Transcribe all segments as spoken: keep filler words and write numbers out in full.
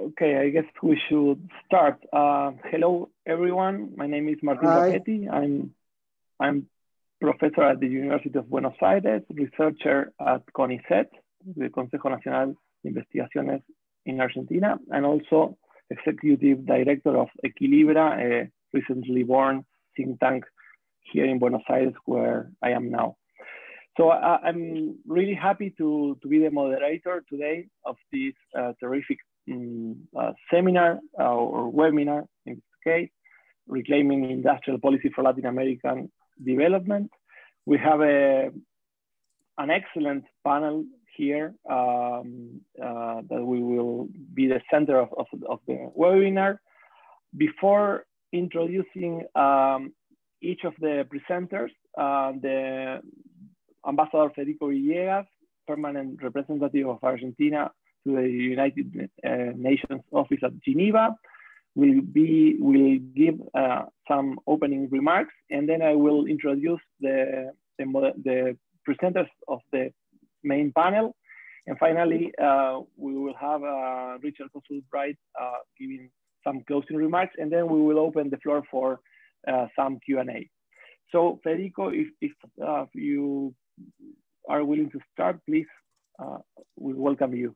Okay, I guess we should start. Uh, hello, everyone. My name is Martin Hi. Papetti. I'm I'm professor at the University of Buenos Aires, researcher at CONICET, the Consejo Nacional de Investigaciones in Argentina, and also executive director of Equilibra, a recently born think tank here in Buenos Aires, where I am now. So uh, I'm really happy to, to be the moderator today of this uh, terrific um, uh, seminar uh, or webinar, in this case, Reclaiming Industrial Policy for Latin American Development. We have a, an excellent panel here um, uh, that we will be the center of, of, of the webinar. Before introducing um, each of the presenters, uh, the Ambassador Federico Villegas, permanent representative of Argentina to the United uh, Nations Office at Geneva, will be will give uh, some opening remarks, and then I will introduce the the, the presenters of the main panel, and finally uh, we will have uh, Richard Kossel-Bright uh, giving some closing remarks, and then we will open the floor for uh, some Q and A. So Federico, if, if uh, you are willing to start, please, uh, we welcome you.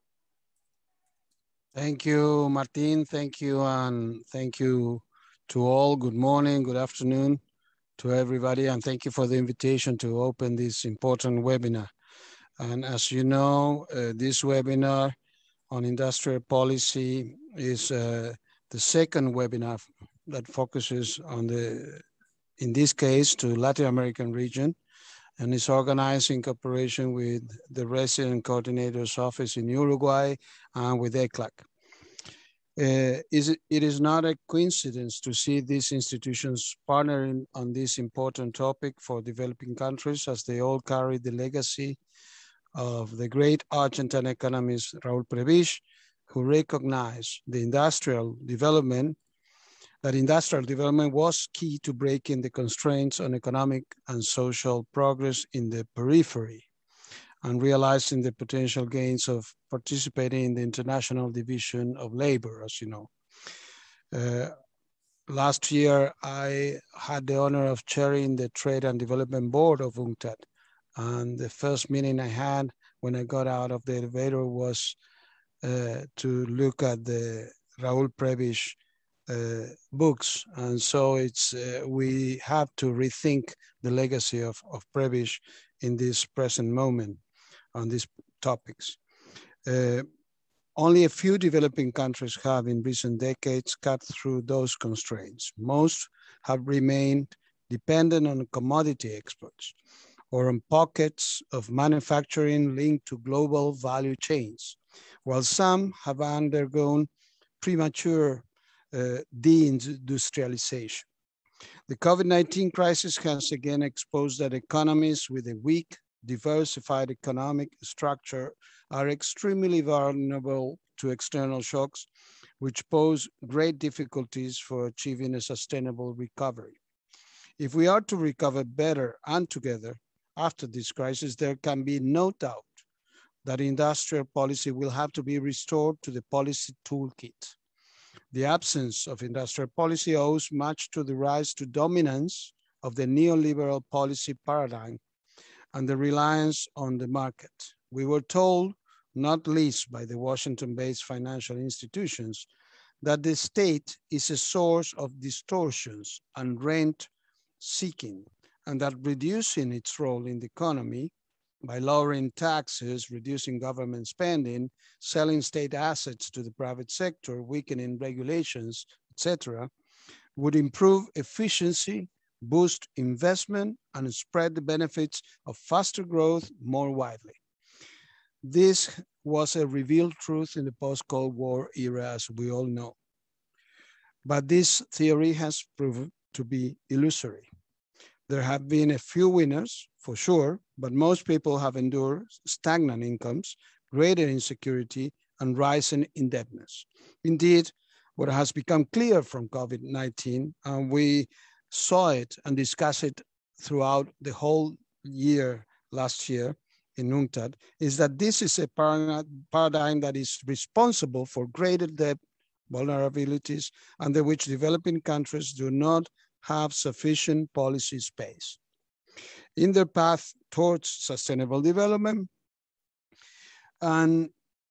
Thank you, Martin. Thank you, and thank you to all. Good morning, good afternoon to everybody, and thank you for the invitation to open this important webinar. And as you know, uh, this webinar on industrial policy is uh, the second webinar that focuses on the, in this case, to Latin American region, and is organized in cooperation with the Resident Coordinator's Office in Uruguay and with E C L A C. Uh, is it, it is not a coincidence to see these institutions partnering on this important topic for developing countries, as they all carry the legacy of the great Argentine economist Raúl Prebisch, who recognized the industrial development that industrial development was key to breaking the constraints on economic and social progress in the periphery and realizing the potential gains of participating in the international division of labor, as you know. Uh, last year, I had the honor of chairing the Trade and Development Board of UNCTAD. And the first meeting I had when I got out of the elevator was uh, to look at the Raúl Prebisch Uh, books, and so it's uh, we have to rethink the legacy of, of Prebisch in this present moment on these topics. Uh, only a few developing countries have in recent decades cut through those constraints. Most have remained dependent on commodity exports or on pockets of manufacturing linked to global value chains, while some have undergone premature Uh, deindustrialization. The COVID nineteen crisis has again exposed that economies with a weak, diversified economic structure are extremely vulnerable to external shocks, which pose great difficulties for achieving a sustainable recovery. If we are to recover better and together after this crisis, there can be no doubt that industrial policy will have to be restored to the policy toolkit. The absence of industrial policy owes much to the rise to dominance of the neoliberal policy paradigm and the reliance on the market. We were told, not least by the Washington-based financial institutions, that the state is a source of distortions and rent seeking, and that reducing its role in the economy by lowering taxes, reducing government spending, selling state assets to the private sector, weakening regulations, et cetera, would improve efficiency, boost investment, and spread the benefits of faster growth more widely. This was a revealed truth in the post-Cold War era, as we all know. But this theory has proven to be illusory. There have been a few winners, for sure, but most people have endured stagnant incomes, greater insecurity, and rising indebtedness. Indeed, what has become clear from COVID nineteen, and we saw it and discussed it throughout the whole year last year in UNCTAD, is that this is a paradigm that is responsible for greater debt vulnerabilities under which developing countries do not have sufficient policy space. In their path towards sustainable development, and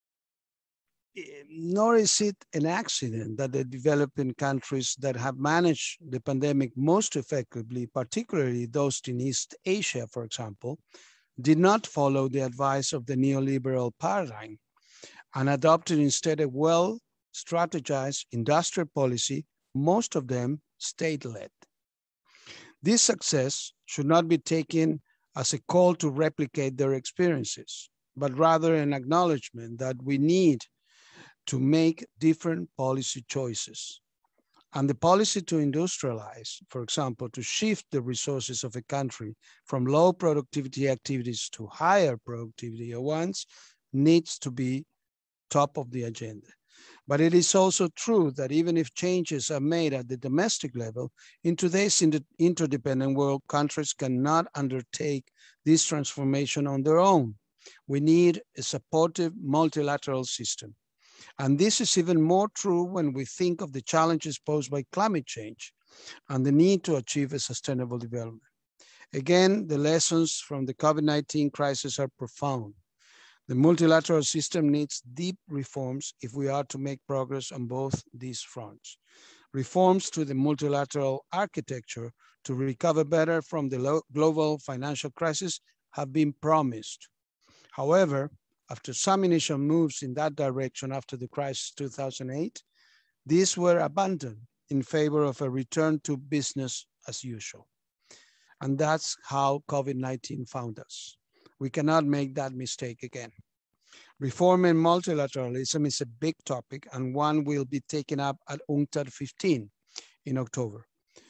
nor is it an accident that the developing countries that have managed the pandemic most effectively, particularly those in East Asia, for example, did not follow the advice of the neoliberal paradigm and adopted instead a well-strategized industrial policy, most of them state-led. This success should not be taken as a call to replicate their experiences, but rather an acknowledgement that we need to make different policy choices. And the policy to industrialize, for example, to shift the resources of a country from low productivity activities to higher productivity ones, needs to be top of the agenda. But it is also true that even if changes are made at the domestic level, in today's interdependent world, countries cannot undertake this transformation on their own. We need a supportive multilateral system. And this is even more true when we think of the challenges posed by climate change and the need to achieve a sustainable development. Again, the lessons from the COVID nineteen crisis are profound. The multilateral system needs deep reforms if we are to make progress on both these fronts. Reforms to the multilateral architecture to recover better from the global financial crisis have been promised. However, after some initial moves in that direction after the crisis two thousand eight, these were abandoned in favor of a return to business as usual. And that's how COVID nineteen found us. We cannot make that mistake again. Reform and multilateralism is a big topic and one will be taken up at UNCTAD fifteen in October.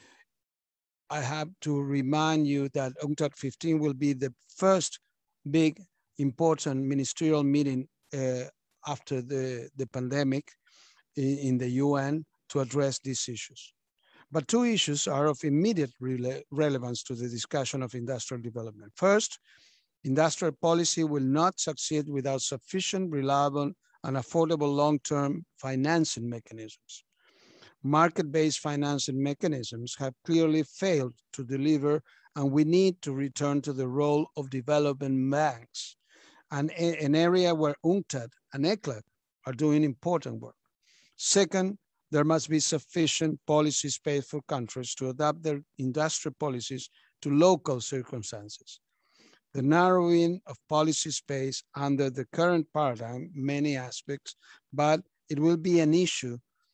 I have to remind you that UNCTAD fifteen will be the first big important ministerial meeting uh, after the, the pandemic in, in the U N to address these issues. But two issues are of immediate rele relevance to the discussion of industrial development. First, industrial policy will not succeed without sufficient, reliable, and affordable long-term financing mechanisms. Market-based financing mechanisms have clearly failed to deliver, and we need to return to the role of development banks, and an area where UNCTAD and ECLAC are doing important work. Second, there must be sufficient policy space for countries to adapt their industrial policies to local circumstances. The narrowing of policy space under the current paradigm, many aspects, but it will be an issue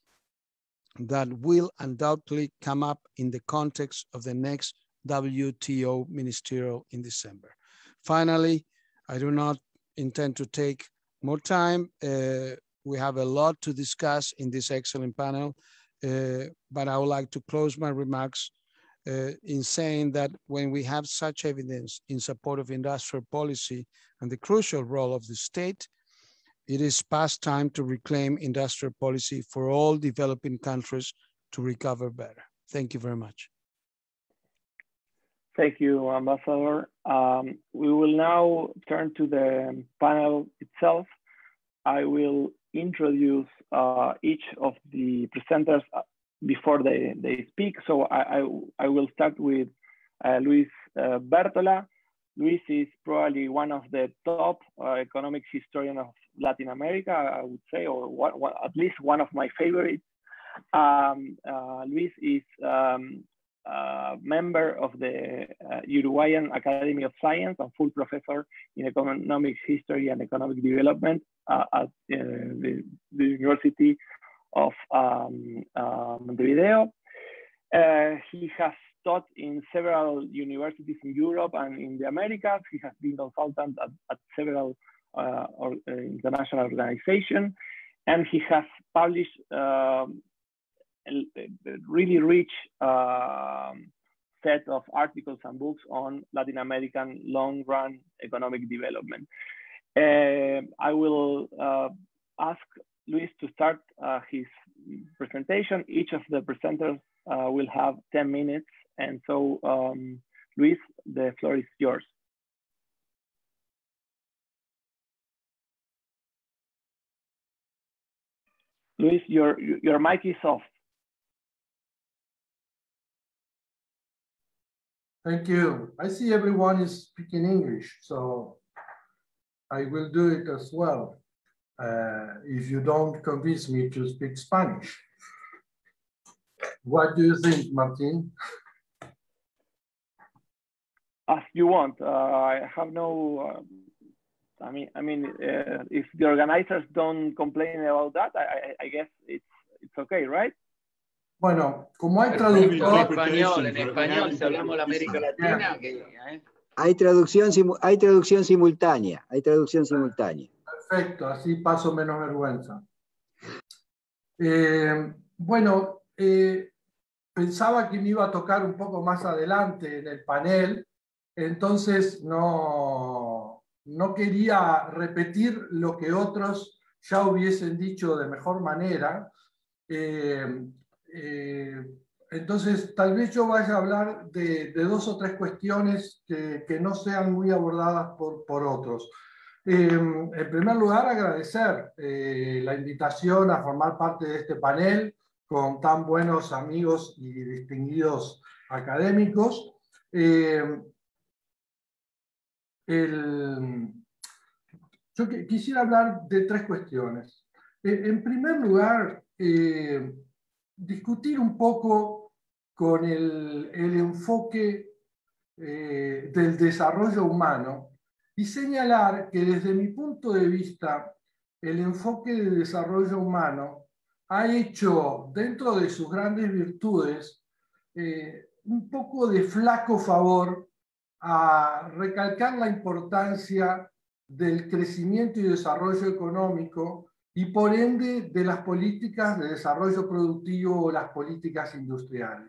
that will undoubtedly come up in the context of the next W T O ministerial in December. Finally, I do not intend to take more time. Uh, we have a lot to discuss in this excellent panel, uh, but I would like to close my remarks uh, in saying that when we have such evidence in support of industrial policy and the crucial role of the state, it is past time to reclaim industrial policy for all developing countries to recover better. Thank you very much. Thank you, Ambassador. Um, we will now turn to the panel itself. I will introduce uh, each of the presenters before they, they speak. So I, I, I will start with uh, Luis uh, Bertola. Luis is probably one of the top uh, economics historians of Latin America, I would say, or one, one, at least one of my favorites. Um, uh, Luis is um, Uh, member of the uh, Uruguayan Academy of Science and full professor in economic history and economic development uh, at uh, the, the University of um, uh, Montevideo. Uh, he has taught in several universities in Europe and in the Americas. He has been consultant at, at several uh, or, uh, international organizations, and he has published uh, a really rich uh, set of articles and books on Latin American long-run economic development. Uh, I will uh, ask Luis to start uh, his presentation. Each of the presenters uh, will have ten minutes. And so, um, Luis, the floor is yours. Luis, your, your mic is off. Thank you. I see everyone is speaking English, so I will do it as well. Uh, if you don't convince me to speak Spanish. What do you think, Martin? As you want. Uh, I have no. Uh, I mean, I mean, uh, if the organizers don't complain about that, I, I, I guess it's it's okay, right? Bueno, como hay traductor. En español, en español, si hablamos de la América Latina. Que, ¿eh? Hay traducción, hay traducción simultánea. Hay traducción simultánea. Perfecto, así paso menos vergüenza. Eh, bueno, eh, pensaba que me iba a tocar un poco más adelante en el panel, entonces no, no quería repetir lo que otros ya hubiesen dicho de mejor manera. Eh, eh, entonces, tal vez yo vaya a hablar de, de dos o tres cuestiones que, que no sean muy abordadas por, por otros. Eh, en primer lugar, agradecer eh, la invitación a formar parte de este panel con tan buenos amigos y distinguidos académicos. Eh, el, yo que, quisiera hablar de tres cuestiones. Eh, en primer lugar, eh, discutir un poco con el, el enfoque eh, del desarrollo humano y señalar que desde mi punto de vista el enfoque de desarrollo humano ha hecho dentro de sus grandes virtudes eh, un poco de flaco favor a recalcar la importancia del crecimiento y desarrollo económico y por ende de las políticas de desarrollo productivo o las políticas industriales.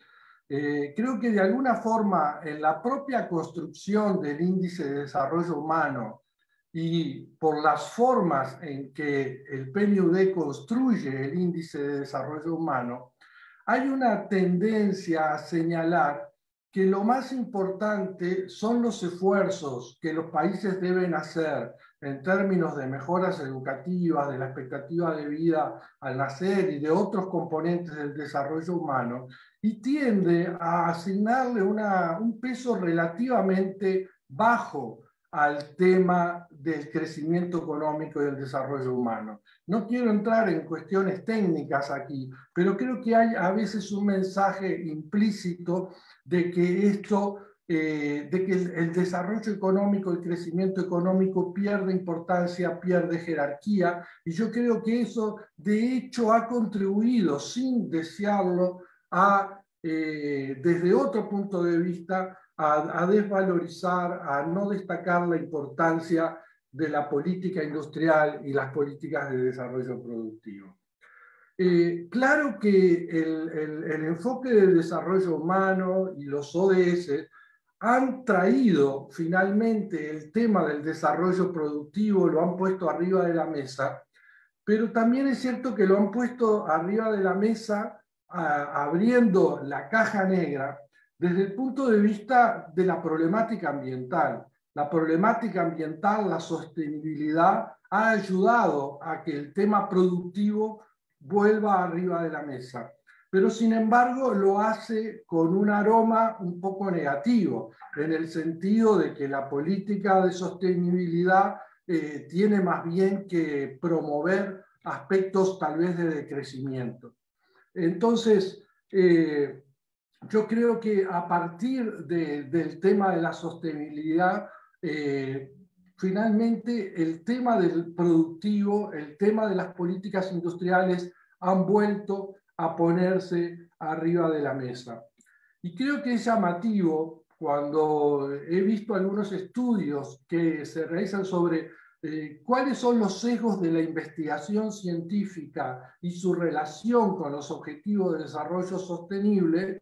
Eh, creo que de alguna forma en la propia construcción del índice de desarrollo humano y por las formas en que el P N U D construye el índice de desarrollo humano, hay una tendencia a señalar que lo más importante son los esfuerzos que los países deben hacer en términos de mejoras educativas, de la expectativa de vida al nacer y de otros componentes del desarrollo humano, y tiende a asignarle una, un peso relativamente bajo al tema del crecimiento económico y del desarrollo humano. No quiero entrar en cuestiones técnicas aquí, pero creo que hay a veces un mensaje implícito de que esto, eh, de que el, el desarrollo económico, el crecimiento económico pierde importancia, pierde jerarquía, y yo creo que eso de hecho ha contribuido, sin desearlo, a, eh, desde otro punto de vista, a, a desvalorizar, a no destacar la importancia de la política industrial y las políticas de desarrollo productivo. Eh, claro que el, el, el enfoque del desarrollo humano y los O D S han traído finalmente el tema del desarrollo productivo, lo han puesto arriba de la mesa, pero también es cierto que lo han puesto arriba de la mesa a, abriendo la caja negra desde el punto de vista de la problemática ambiental. La problemática ambiental, la sostenibilidad, ha ayudado a que el tema productivo vuelva arriba de la mesa. Pero sin embargo lo hace con un aroma un poco negativo, en el sentido de que la política de sostenibilidad eh, tiene más bien que promover aspectos tal vez de decrecimiento. Entonces, eh, yo creo que a partir de, del tema de la sostenibilidad, eh, finalmente el tema del productivo, el tema de las políticas industriales han vuelto a ponerse arriba de la mesa. Y creo que es llamativo cuando he visto algunos estudios que se realizan sobre eh, cuáles son los sesgos de la investigación científica y su relación con los objetivos de desarrollo sostenible.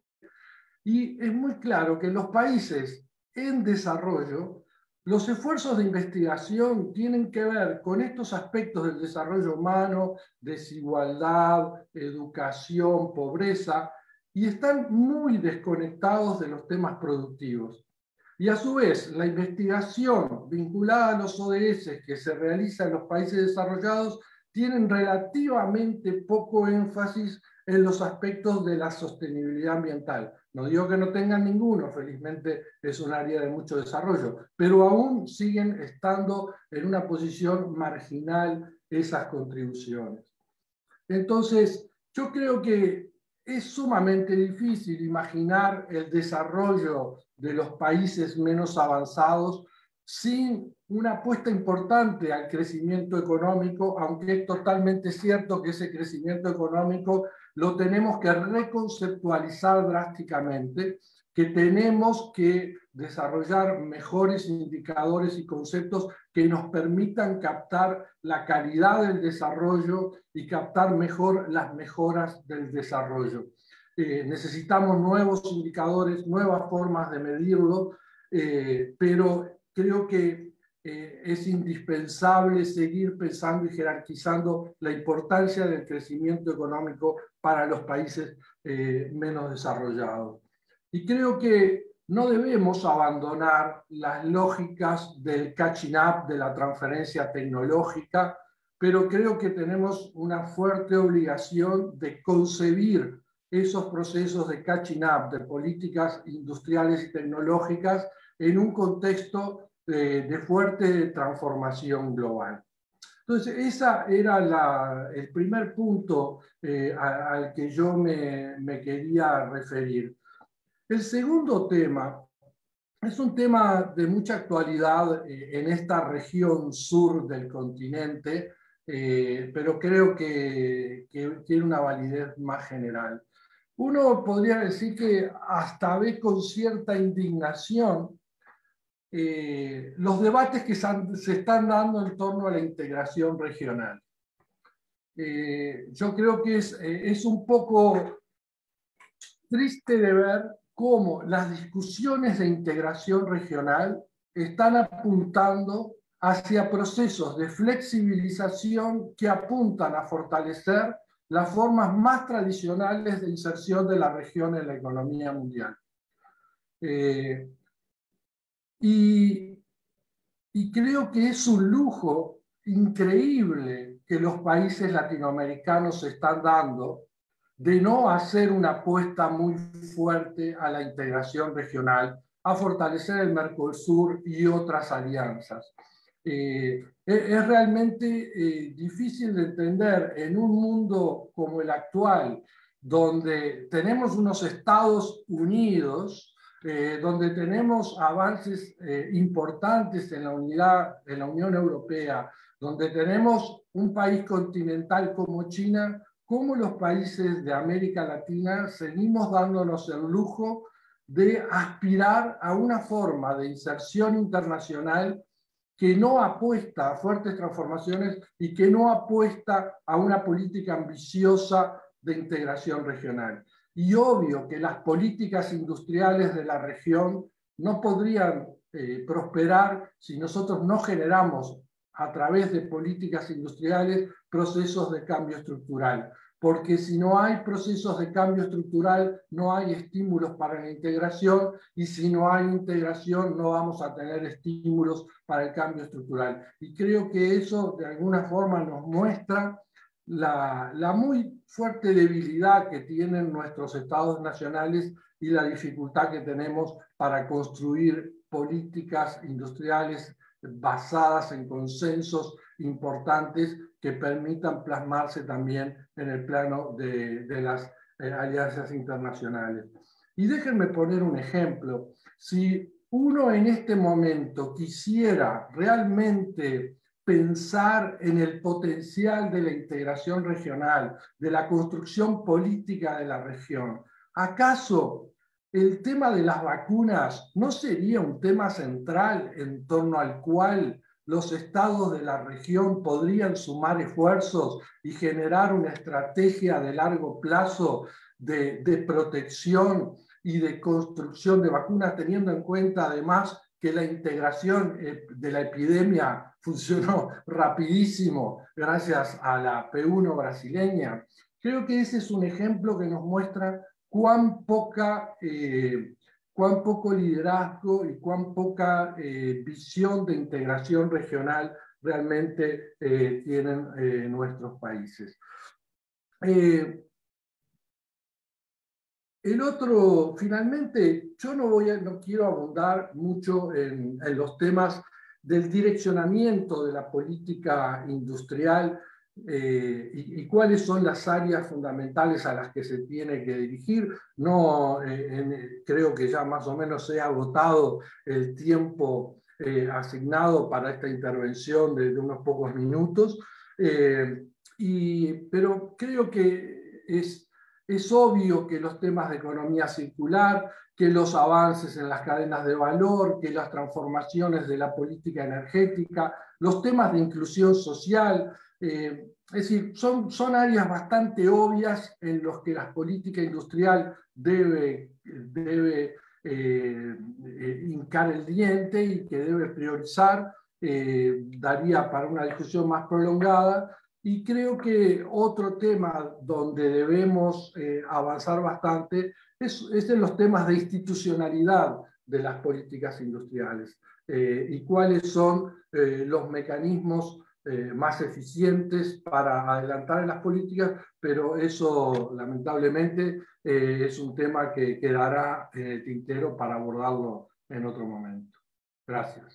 Y es muy claro que en los países en desarrollo, los esfuerzos de investigación tienen que ver con estos aspectos del desarrollo humano, desigualdad, educación, pobreza, y están muy desconectados de los temas productivos. Y a su vez, la investigación vinculada a los O D S que se realiza en los países desarrollados tienen relativamente poco énfasis en los aspectos de la sostenibilidad ambiental. No digo que no tengan ninguno, felizmente es un área de mucho desarrollo, pero aún siguen estando en una posición marginal esas contribuciones. Entonces, yo creo que es sumamente difícil imaginar el desarrollo de los países menos avanzados sin una apuesta importante al crecimiento económico, aunque es totalmente cierto que ese crecimiento económico lo tenemos que reconceptualizar drásticamente, que tenemos que desarrollar mejores indicadores y conceptos que nos permitan captar la calidad del desarrollo y captar mejor las mejoras del desarrollo. Eh, necesitamos nuevos indicadores, nuevas formas de medirlo, eh, pero creo que eh, es indispensable seguir pensando y jerarquizando la importancia del crecimiento económico para los países eh, menos desarrollados. Y creo que no debemos abandonar las lógicas del catching up, de la transferencia tecnológica, pero creo que tenemos una fuerte obligación de concebir esos procesos de catching up, de políticas industriales y tecnológicas, en un contexto de, de fuerte transformación global. Entonces, ese era la, el primer punto eh, al que yo me, me quería referir. El segundo tema es un tema de mucha actualidad eh, en esta región sur del continente, eh, pero creo que, que tiene una validez más general. Uno podría decir que hasta ve con cierta indignación eh, los debates que se están dando en torno a la integración regional. Eh, yo creo que es, eh, es un poco triste de ver cómo las discusiones de integración regional están apuntando hacia procesos de flexibilización que apuntan a fortalecer las formas más tradicionales de inserción de la región en la economía mundial. Eh, y, y creo que es un lujo increíble que los países latinoamericanos se están dando de no hacer una apuesta muy fuerte a la integración regional, a fortalecer el Mercosur y otras alianzas. Eh, es realmente eh, difícil de entender en un mundo como el actual, donde tenemos unos Estados Unidos, eh, donde tenemos avances eh, importantes en la unidad, en la Unión Europea, donde tenemos un país continental como China, cómo los países de América Latina seguimos dándonos el lujo de aspirar a una forma de inserción internacional que no apuesta a fuertes transformaciones y que no apuesta a una política ambiciosa de integración regional. Y obvio que las políticas industriales de la región no podrían eh, prosperar si nosotros no generamos a través de políticas industriales procesos de cambio estructural. Porque si no hay procesos de cambio estructural, no hay estímulos para la integración, y si no hay integración, no vamos a tener estímulos para el cambio estructural. Y creo que eso de alguna forma nos muestra la, la muy fuerte debilidad que tienen nuestros estados nacionales y la dificultad que tenemos para construir políticas industriales basadas en consensos importantes que permitan plasmarse también en el plano de, de las eh, alianzas internacionales. Y déjenme poner un ejemplo. Si uno en este momento quisiera realmente pensar en el potencial de la integración regional, de la construcción política de la región, ¿acaso el tema de las vacunas no sería un tema central en torno al cual los estados de la región podrían sumar esfuerzos y generar una estrategia de largo plazo de, de protección y de construcción de vacunas, teniendo en cuenta además que la integración de la epidemia funcionó rapidísimo gracias a la P uno brasileña? Creo que ese es un ejemplo que nos muestra cuán poca, eh, cuán poco liderazgo y cuán poca eh, visión de integración regional realmente eh, tienen eh, nuestros países. Eh, el otro, finalmente, yo no, voy a, no quiero abundar mucho en, en los temas del direccionamiento de la política industrial eh, y, y cuáles son las áreas fundamentales a las que se tiene que dirigir. No, eh, en, creo que ya más o menos se ha agotado el tiempo eh, asignado para esta intervención de, de unos pocos minutos, eh, y, pero creo que es... Es obvio que los temas de economía circular, que los avances en las cadenas de valor, que las transformaciones de la política energética, los temas de inclusión social, eh, es decir, son, son áreas bastante obvias en las que la política industrial debe, debe eh, eh, hincar el diente y que debe priorizar. Eh, daría para una discusión más prolongada. Y creo que otro tema donde debemos eh, avanzar bastante es, es en los temas de institucionalidad de las políticas industriales eh, y cuáles son eh, los mecanismos eh, más eficientes para adelantar en las políticas, pero eso lamentablemente eh, es un tema que quedará en el tintero para abordarlo en otro momento. Gracias.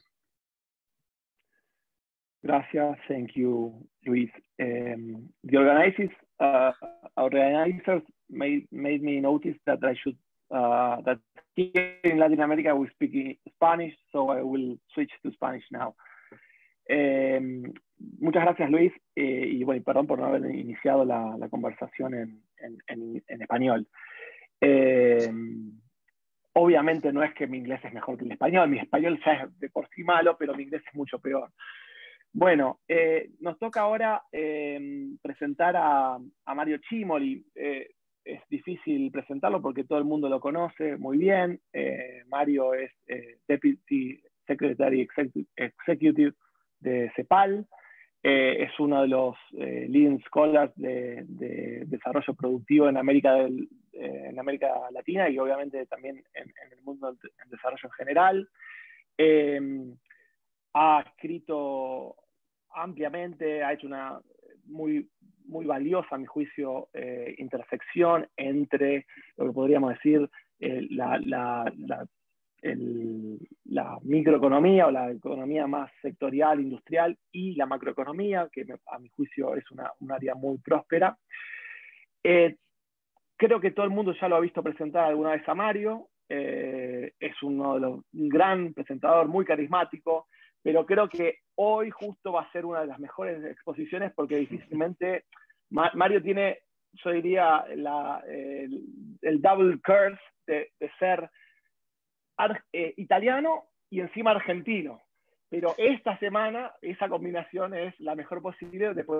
Gracias, thank you, Luis. Um, the organizers, uh, organizers made, made me notice that I should, uh, that here in Latin America we speak Spanish, so I will switch to Spanish now. Um, muchas gracias, Luis, eh, y bueno, perdón por no haber iniciado la, la conversación en, en, en, en español. Eh, obviamente no es que mi inglés es mejor que el español, mi español ya es de por sí malo, pero mi inglés es mucho peor. Bueno, eh, nos toca ahora eh, presentar a, a Mario Cimoli. Eh, es difícil presentarlo porque todo el mundo lo conoce muy bien. Eh, Mario es eh, Deputy Secretary Executive de CEPAL. Eh, es uno de los eh, leading scholars de, de desarrollo productivo en América, del, eh, en América Latina y obviamente también en, en el mundo del desarrollo en general. Eh, ha escrito ampliamente, ha hecho una muy, muy valiosa, a mi juicio, eh, intersección entre lo que podríamos decir eh, la, la, la, el, la microeconomía o la economía más sectorial, industrial y la macroeconomía, que a mi juicio es una, un área muy próspera. Eh, creo que todo el mundo ya lo ha visto presentar alguna vez a Mario. Eh, es uno de los, un gran presentador, muy carismático, pero creo que hoy justo va a ser una de las mejores exposiciones porque difícilmente Mario tiene, yo diría, la, el, el double curse de, de ser eh, italiano y encima argentino. Pero esta semana esa combinación es la mejor posible después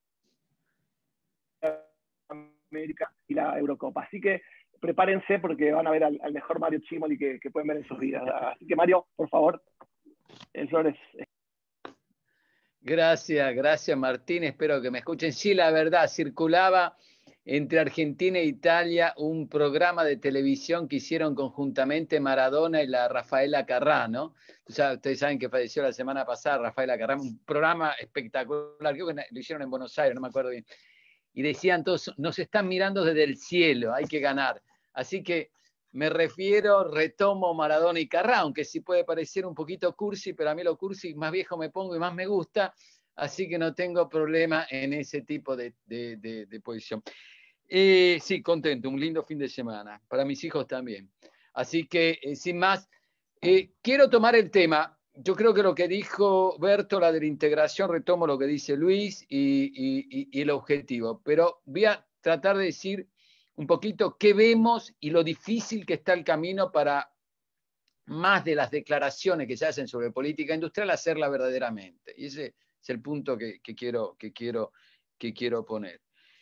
de América y la Eurocopa. Así que prepárense porque van a ver al, al mejor Mario Cimoli que, que pueden ver en sus vidas. Así que Mario, por favor, el flor es... Gracias, gracias Martín, espero que me escuchen. Sí, la verdad, circulaba entre Argentina e Italia un programa de televisión que hicieron conjuntamente Maradona y la Rafaela Carrà, ¿no? O sea, ustedes saben que falleció la semana pasada Rafaela Carrà, un programa espectacular, creo que lo hicieron en Buenos Aires, no me acuerdo bien. Y decían todos, nos están mirando desde el cielo, hay que ganar. Así que me refiero, retomo Maradona y Carrà, aunque sí puede parecer un poquito cursi, pero a mí lo cursi más viejo me pongo y más me gusta, así que no tengo problema en ese tipo de, de, de, de posición. Eh, sí, contento, un lindo fin de semana, para mis hijos también. Así que, eh, sin más, eh, quiero tomar el tema. Yo creo que lo que dijo Bertola de la integración, retomo lo que dice Luis y, y, y el objetivo, pero voy a tratar de decir un poquito qué vemos y lo difícil que está el camino para, más de las declaraciones que se hacen sobre política industrial, hacerla verdaderamente. Y ese es el punto que, que, quiero, que, quiero, que quiero poner.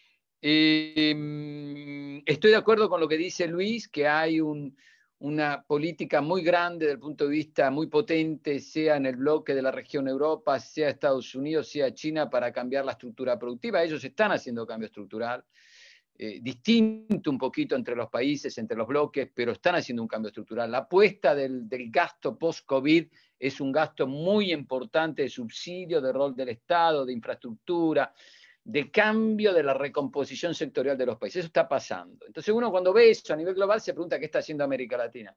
Eh, estoy de acuerdo con lo que dice Luis, que hay un, una política muy grande desde el punto de vista muy potente, sea en el bloque de la región Europa, sea Estados Unidos, sea China, para cambiar la estructura productiva. Ellos están haciendo cambio estructural. eh, distinto un poquito entre los países, entre los bloques, pero están haciendo un cambio estructural. La apuesta del, del gasto post-COVID es un gasto muy importante de subsidio, de rol del Estado, de infraestructura, de cambio de la recomposición sectorial de los países. Eso está pasando. Entonces uno cuando ve eso a nivel global se pregunta qué está haciendo América Latina.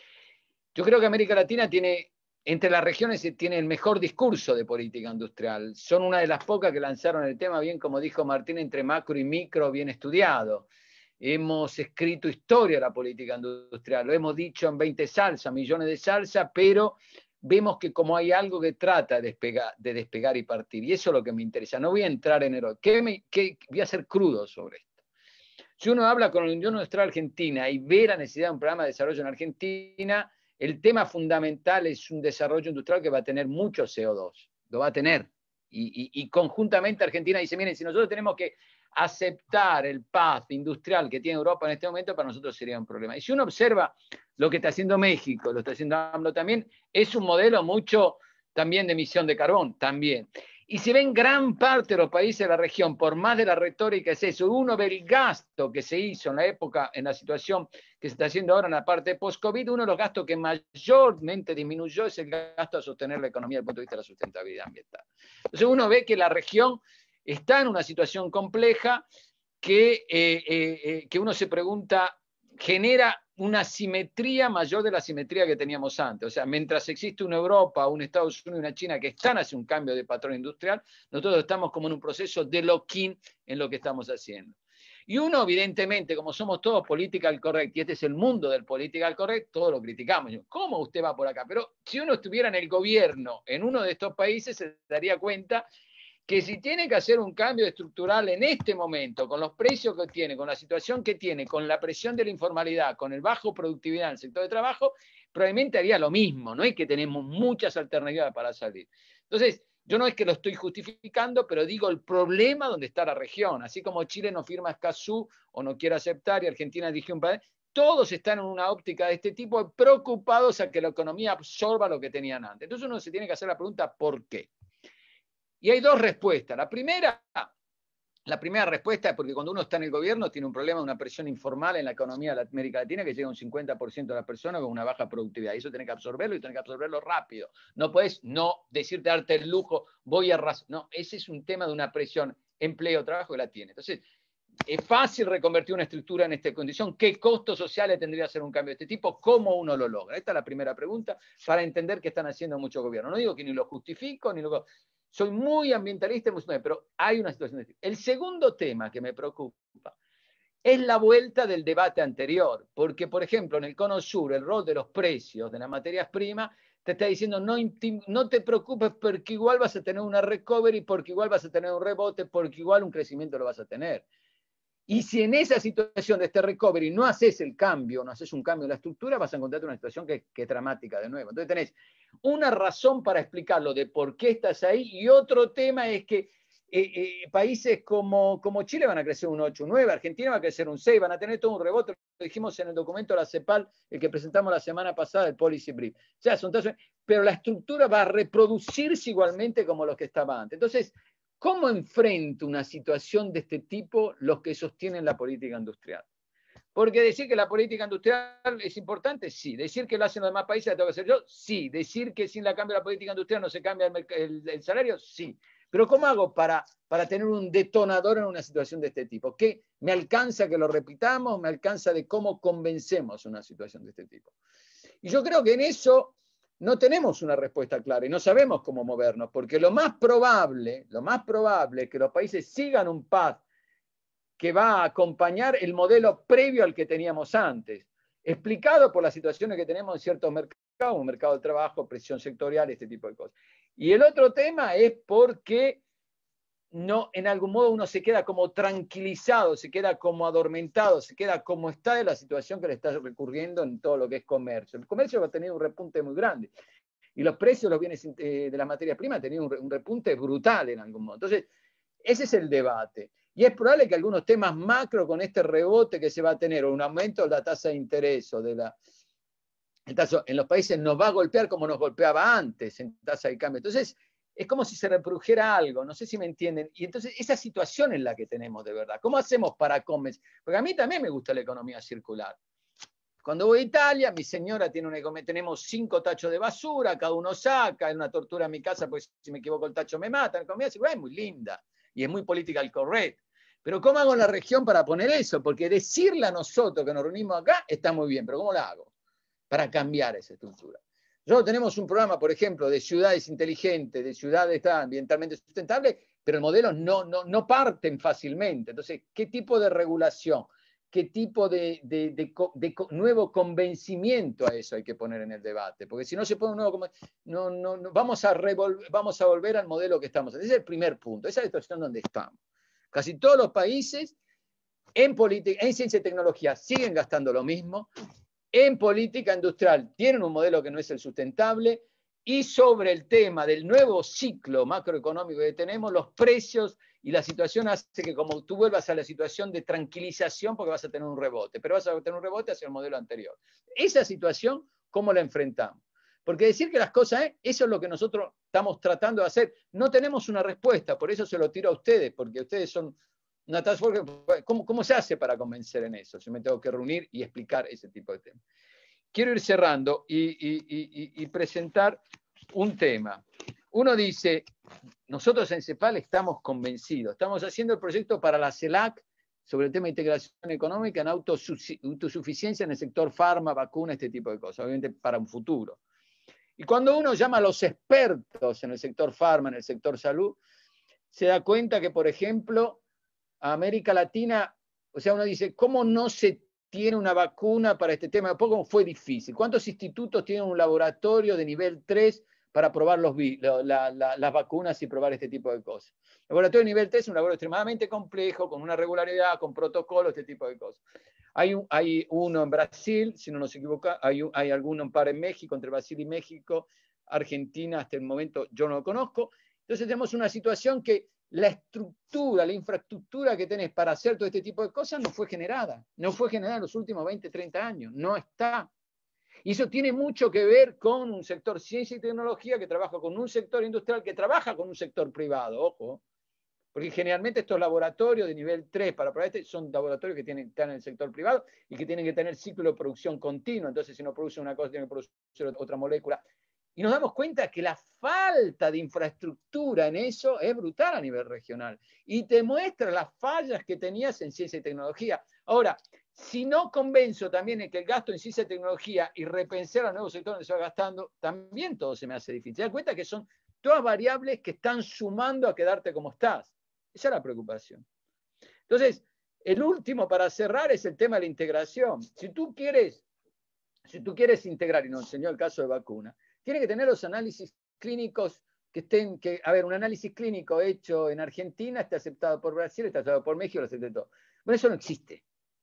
Yo creo que América Latina tiene, entre las regiones, tiene el mejor discurso de política industrial. Son una de las pocas que lanzaron el tema, bien como dijo Martín, entre macro y micro, bien estudiado. Hemos escrito historia de la política industrial, lo hemos dicho en veinte salsas, millones de salsas, pero vemos que como hay algo que trata de despegar, de despegar y partir, y eso es lo que me interesa. No voy a entrar en el... ¿Qué me, qué, voy a ser crudo sobre esto. Si uno habla con la Unión Industrial Argentina y ve la necesidad de un programa de desarrollo en Argentina, el tema fundamental es un desarrollo industrial que va a tener mucho C O dos, lo va a tener. Y, y, y conjuntamente Argentina dice, miren, si nosotros tenemos que aceptar el path industrial que tiene Europa en este momento, para nosotros sería un problema. Y si uno observa lo que está haciendo México, lo está haciendo AMLO también, es un modelo mucho también de emisión de carbón, también. Y si ven gran parte de los países de la región, por más de la retórica es eso, uno ve el gasto que se hizo en la época, en la situación que se está haciendo ahora en la parte post-COVID, uno de los gastos que mayormente disminuyó es el gasto a sostener la economía desde el punto de vista de la sustentabilidad ambiental. Entonces uno ve que la región está en una situación compleja que, eh, eh, eh, que uno se pregunta, genera una simetría mayor de la simetría que teníamos antes. O sea, mientras existe una Europa, un Estados Unidos y una China que están haciendo un cambio de patrón industrial, nosotros estamos como en un proceso de lock-in en lo que estamos haciendo. Y uno, evidentemente, como somos todos political correct, y este es el mundo del political correct, todo lo criticamos. ¿Cómo usted va por acá? Pero si uno estuviera en el gobierno en uno de estos países, se daría cuenta que si tiene que hacer un cambio estructural en este momento, con los precios que tiene, con la situación que tiene, con la presión de la informalidad, con el bajo productividad en el sector de trabajo, probablemente haría lo mismo. No es que tenemos muchas alternativas para salir. Entonces, yo no es que lo estoy justificando, pero digo el problema donde está la región. Así como Chile no firma Escazú o no quiere aceptar y Argentina elige un país, todos están en una óptica de este tipo, preocupados a que la economía absorba lo que tenían antes. Entonces uno se tiene que hacer la pregunta, ¿por qué? Y hay dos respuestas. La primera, la primera respuesta es porque cuando uno está en el gobierno tiene un problema de una presión informal en la economía de América Latina que llega a un cincuenta por ciento de las personas con una baja productividad. Y eso tiene que absorberlo y tiene que absorberlo rápido. No puedes no decirte, darte el lujo, voy a... No, ese es un tema de una presión, empleo, trabajo que la tiene. Entonces, es fácil reconvertir una estructura en esta condición. ¿Qué costos sociales tendría que hacer un cambio de este tipo? ¿Cómo uno lo logra? Esta es la primera pregunta para entender que están haciendo muchos gobiernos. No digo que ni lo justifico, ni lo... Soy muy ambientalista, pero hay una situación de este tipo. El segundo tema que me preocupa es la vuelta del debate anterior, porque, por ejemplo, en el Cono Sur, el rol de los precios de las materias primas te está diciendo no, no te preocupes porque igual vas a tener una recovery, porque igual vas a tener un rebote, porque igual un crecimiento lo vas a tener. Y si en esa situación de este recovery no haces el cambio, no haces un cambio en la estructura, vas a encontrarte una situación que, que es dramática de nuevo. Entonces tenés una razón para explicarlo de por qué estás ahí, y otro tema es que eh, eh, países como, como Chile van a crecer un ocho, un nueve, Argentina va a crecer un seis, van a tener todo un rebote. Lo dijimos en el documento de la CEPAL, el que presentamos la semana pasada, el Policy Brief. O sea, son todas, pero la estructura va a reproducirse igualmente como lo que estaba antes. Entonces, ¿cómo enfrenta una situación de este tipo los que sostienen la política industrial? Porque decir que la política industrial es importante, sí. Decir que lo hacen los demás países, la tengo que hacer yo, sí. Decir que sin la cambio de la política industrial no se cambia el, el, el salario, sí. Pero ¿cómo hago para, para tener un detonador en una situación de este tipo? ¿Qué me alcanza que lo repitamos? ¿Me alcanza de cómo convencemos una situación de este tipo? Y yo creo que en eso no tenemos una respuesta clara y no sabemos cómo movernos, porque lo más probable, lo más probable es que los países sigan un path que va a acompañar el modelo previo al que teníamos antes, explicado por las situaciones que tenemos en ciertos mercados, un mercado de trabajo, presión sectorial, este tipo de cosas. Y el otro tema es porque no, en algún modo uno se queda como tranquilizado, se queda como adormentado, se queda como está de la situación que le está recurriendo en todo lo que es comercio. El comercio va a tener un repunte muy grande y los precios de los bienes eh, de las materias primas han tenido un, un repunte brutal en algún modo. Entonces, ese es el debate. Y es probable que algunos temas macro con este rebote que se va a tener, o un aumento de la tasa de interés, o de la, el tazo, en los países nos va a golpear como nos golpeaba antes en tasa de cambio. Entonces, es como si se reprodujera algo, no sé si me entienden. Y entonces esa situación es la que tenemos de verdad. ¿Cómo hacemos para convencer? Porque a mí también me gusta la economía circular. Cuando voy a Italia, mi señora tiene una, tenemos cinco tachos de basura, cada uno saca, es una tortura en mi casa, porque si me equivoco el tacho me matan. La economía circular es muy linda y es muy political correct. Pero ¿cómo hago en la región para poner eso? Porque decirle a nosotros que nos reunimos acá está muy bien, pero ¿cómo lo hago para cambiar esa estructura? Nosotros tenemos un programa, por ejemplo, de ciudades inteligentes, de ciudades ambientalmente sustentables, pero los modelos no, no, no parten fácilmente. Entonces, ¿qué tipo de regulación? ¿Qué tipo de, de, de, de, de nuevo convencimiento a eso hay que poner en el debate? Porque si no se pone un nuevo no, no, no, vamos, a revolver, vamos a volver al modelo que estamos. Ese es el primer punto, esa es la situación donde estamos. Casi todos los países en, política, en ciencia y tecnología siguen gastando lo mismo, en política industrial tienen un modelo que no es el sustentable, y sobre el tema del nuevo ciclo macroeconómico que tenemos, los precios y la situación hace que como tú vuelvas a la situación de tranquilización porque vas a tener un rebote, pero vas a tener un rebote hacia el modelo anterior. Esa situación, ¿cómo la enfrentamos? Porque decir que las cosas, ¿eh? Eso es lo que nosotros estamos tratando de hacer. No tenemos una respuesta, por eso se lo tiro a ustedes, porque ustedes son una task force. ¿Cómo, cómo se hace para convencer en eso? Yo me tengo que reunir y explicar ese tipo de temas. Quiero ir cerrando y, y, y, y presentar un tema. Uno dice, nosotros en CEPAL estamos convencidos, estamos haciendo el proyecto para la CELAC sobre el tema de integración económica en autosuficiencia en el sector farma, vacuna, este tipo de cosas, obviamente para un futuro. Y cuando uno llama a los expertos en el sector farma, en el sector salud, se da cuenta que, por ejemplo, a América Latina, o sea, uno dice, ¿cómo no se tiene una vacuna para este tema? ¿Cómo fue difícil? ¿Cuántos institutos tienen un laboratorio de nivel tres para probar los, la, la, las vacunas y probar este tipo de cosas? El laboratorio de nivel tres es un laboratorio extremadamente complejo, con una regularidad, con protocolos, este tipo de cosas. Hay, un, hay uno en Brasil, si no nos equivocamos, hay, un, hay alguno en par en México, entre Brasil y México. Argentina, hasta el momento, yo no lo conozco. Entonces tenemos una situación que la estructura, la infraestructura que tenés para hacer todo este tipo de cosas no fue generada. No fue generada en los últimos veinte, treinta años. No está. Y eso tiene mucho que ver con un sector ciencia y tecnología que trabaja con un sector industrial que trabaja con un sector privado, ojo. Porque generalmente estos laboratorios de nivel tres para probar este son laboratorios que tienen, están en el sector privado y que tienen que tener ciclo de producción continuo. Entonces, si no produce una cosa, tienen que producir otra molécula. Y nos damos cuenta que la falta de infraestructura en eso es brutal a nivel regional. Y te muestra las fallas que tenías en ciencia y tecnología. Ahora, si no convenzo también en que el gasto en ciencia y tecnología y repensar los nuevos sectores donde se va gastando, también todo se me hace difícil. Te das cuenta que son todas variables que están sumando a quedarte como estás. Esa es la preocupación. Entonces, el último para cerrar es el tema de la integración. Si tú quieres, si tú quieres integrar, y nos enseñó el caso de vacuna, tiene que tener los análisis clínicos que estén, que, a ver, un análisis clínico hecho en Argentina está aceptado por Brasil, está aceptado por México, lo acepta todo. Bueno, eso no existe.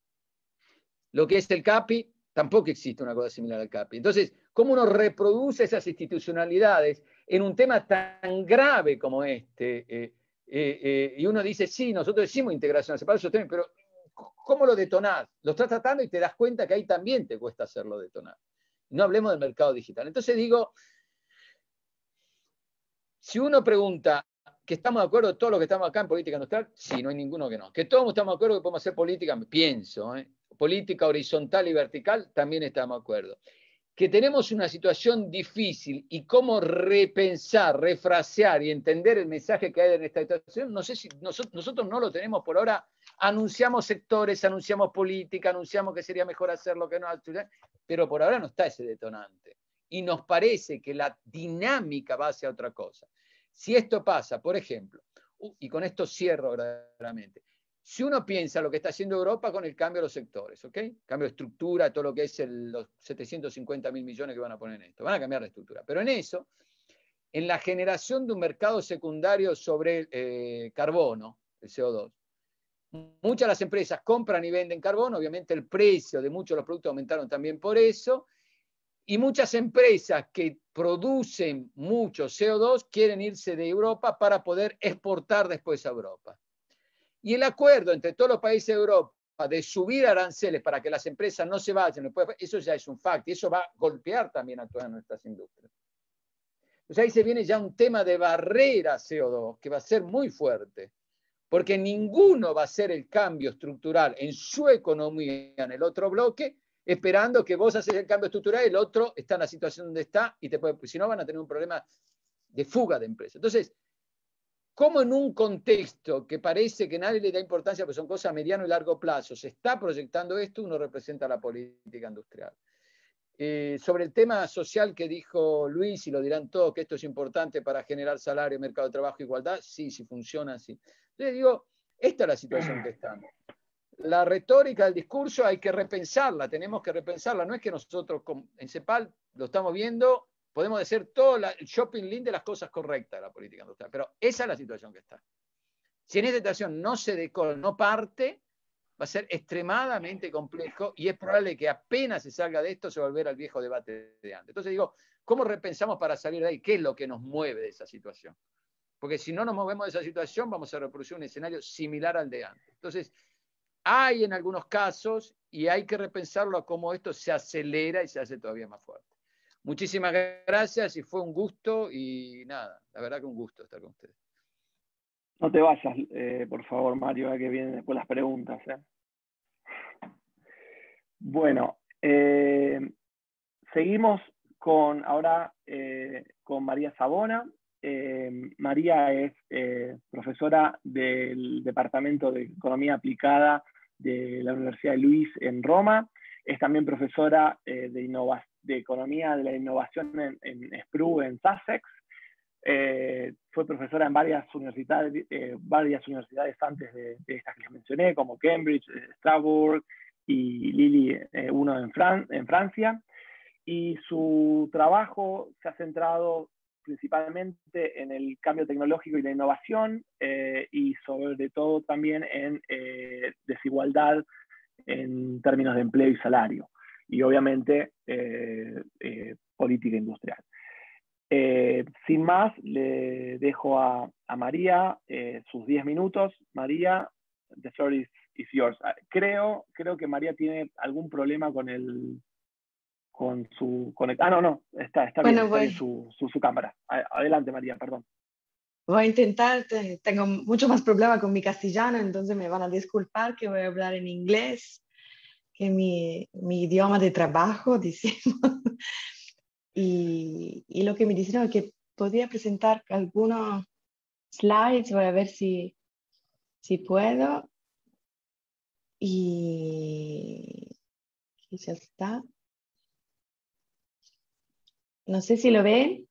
Lo que es el CAPI, tampoco existe una cosa similar al CAPI. Entonces, ¿cómo uno reproduce esas institucionalidades en un tema tan grave como este? Eh, eh, eh, y uno dice, sí, nosotros decimos integración, pero ¿cómo lo detonás? Lo estás tratando y te das cuenta que ahí también te cuesta hacerlo detonar. No hablemos del mercado digital. Entonces digo, si uno pregunta que estamos de acuerdo todos los que estamos acá en política industrial, sí, no hay ninguno que no. Que todos estamos de acuerdo que podemos hacer política, pienso, ¿eh? Política horizontal y vertical, también estamos de acuerdo. Que tenemos una situación difícil y cómo repensar, refrasear y entender el mensaje que hay en esta situación, no sé si nosotros, nosotros no lo tenemos por ahora. Anunciamos sectores, anunciamos política, anunciamos que sería mejor hacerlo que no, pero por ahora no está ese detonante. Y nos parece que la dinámica va hacia otra cosa. Si esto pasa, por ejemplo, y con esto cierro verdaderamente, si uno piensa lo que está haciendo Europa con el cambio de los sectores, ¿ok? Cambio de estructura, todo lo que es el, los setecientos cincuenta mil millones que van a poner en esto. Van a cambiar la estructura. Pero en eso, en la generación de un mercado secundario sobre eh, carbono, el C O dos, muchas de las empresas compran y venden carbono. Obviamente el precio de muchos de los productos aumentaron también por eso. Y muchas empresas que producen mucho C O dos quieren irse de Europa para poder exportar después a Europa. Y el acuerdo entre todos los países de Europa de subir aranceles para que las empresas no se vayan, eso ya es un fact, y eso va a golpear también a todas nuestras industrias. Entonces ahí se viene ya un tema de barrera C O dos que va a ser muy fuerte, porque ninguno va a hacer el cambio estructural en su economía en el otro bloque, esperando que vos haces el cambio estructural y el otro está en la situación donde está, y te puede, si no van a tener un problema de fuga de empresas. Entonces, ¿cómo en un contexto que parece que nadie le da importancia, porque son cosas a mediano y largo plazo, se está proyectando esto? Uno representa la política industrial. Eh, sobre el tema social que dijo Luis, y lo dirán todos, que esto es importante para generar salario, mercado de trabajo, igualdad, sí, sí funciona así. Entonces digo, esta es la situación que estamos. La retórica del discurso hay que repensarla, tenemos que repensarla. No es que nosotros en CEPAL lo estamos viendo, podemos hacer todo la, el shopping list de las cosas correctas de la política industrial, pero esa es la situación que está. Si en esta situación no se decora, no parte, va a ser extremadamente complejo y es probable que apenas se salga de esto se volverá al viejo debate de antes. Entonces digo, ¿cómo repensamos para salir de ahí? ¿Qué es lo que nos mueve de esa situación? Porque si no nos movemos de esa situación, vamos a reproducir un escenario similar al de antes. Entonces, hay en algunos casos, y hay que repensarlo a cómo esto se acelera y se hace todavía más fuerte. Muchísimas gracias y fue un gusto y nada, la verdad que un gusto estar con ustedes. No te vayas, eh, por favor, Mario, que vienen después las preguntas. ¿eh? Bueno, eh, seguimos con ahora eh, con María Savona. Eh, María es eh, profesora del Departamento de Economía Aplicada de la Universidad de Luis en Roma. Es también profesora eh, de, innova de Economía de la Innovación en, en S P R U en Sussex. Eh, fue profesora en varias universidades, eh, varias universidades antes de, de estas que les mencioné, como Cambridge, eh, Strasbourg y Lille, eh, uno en, Fran en Francia. Y su trabajo se ha centrado principalmente en el cambio tecnológico y la innovación, eh, y sobre todo también en eh, desigualdad en términos de empleo y salario, y obviamente eh, eh, política industrial. Eh, sin más, le dejo a, a María eh, sus diez minutos. María, the floor is, is yours. Creo, creo que María tiene algún problema con el con su conecta. Ah, no, no, está, está bueno, bien, está voy, bien su, su, su cámara. Adelante, María, perdón. Voy a intentar, tengo mucho más problema con mi castellano, entonces me van a disculpar que voy a hablar en inglés, que mi, mi idioma de trabajo, decimos. Y, y lo que me dijeron es que podía presentar algunos slides, voy a ver si, si puedo. Y, y ya está. No sé si lo ven.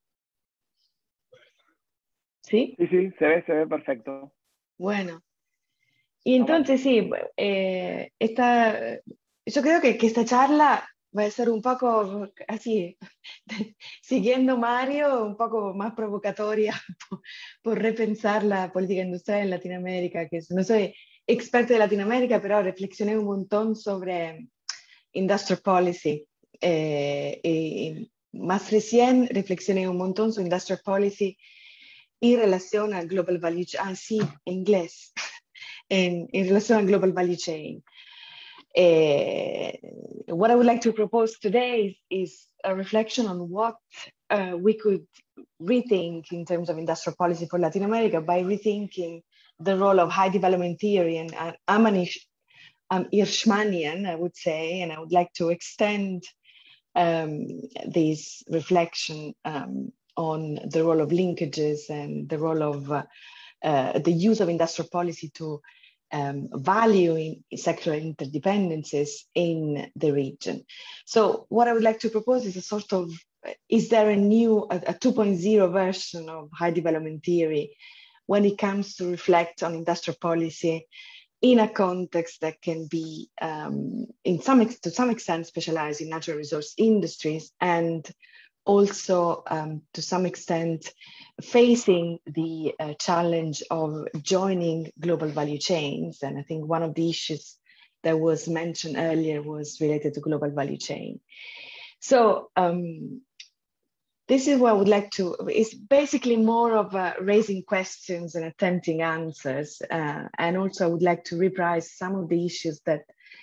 ¿Sí? Sí, sí, se ve, se ve perfecto. Bueno. Y entonces sí, eh, esta, yo creo que, que esta charla va a ser un poco así, siguiendo Mario, un poco más provocatoria por, por repensar la política industrial en Latinoamérica, que no soy experta de Latinoamérica, pero reflexioné un montón sobre industrial policy. Eh, y más recién reflexioné un montón sobre industrial policy y relación al global value chain. Ah, sí, en inglés. En, en relación al global value chain. Uh, what I would like to propose today is, is a reflection on what uh, we could rethink in terms of industrial policy for Latin America by rethinking the role of high development theory. And uh, I'm an I'm Hirschmanian, I would say, and I would like to extend um, this reflection um, on the role of linkages and the role of uh, uh, the use of industrial policy to um, value in sectoral interdependencies in the region. So what I would like to propose is a sort of, is there a new, a, a two point oh version of high development theory when it comes to reflect on industrial policy in a context that can be, um, in some to some extent, specialized in natural resource industries, and also um, to some extent facing the uh, challenge of joining global value chains. And I think one of the issues that was mentioned earlier was related to global value chain. So um, this is what I would like to, it's basically more of uh, raising questions and attempting answers. Uh, and also I would like to reprise some of the issues that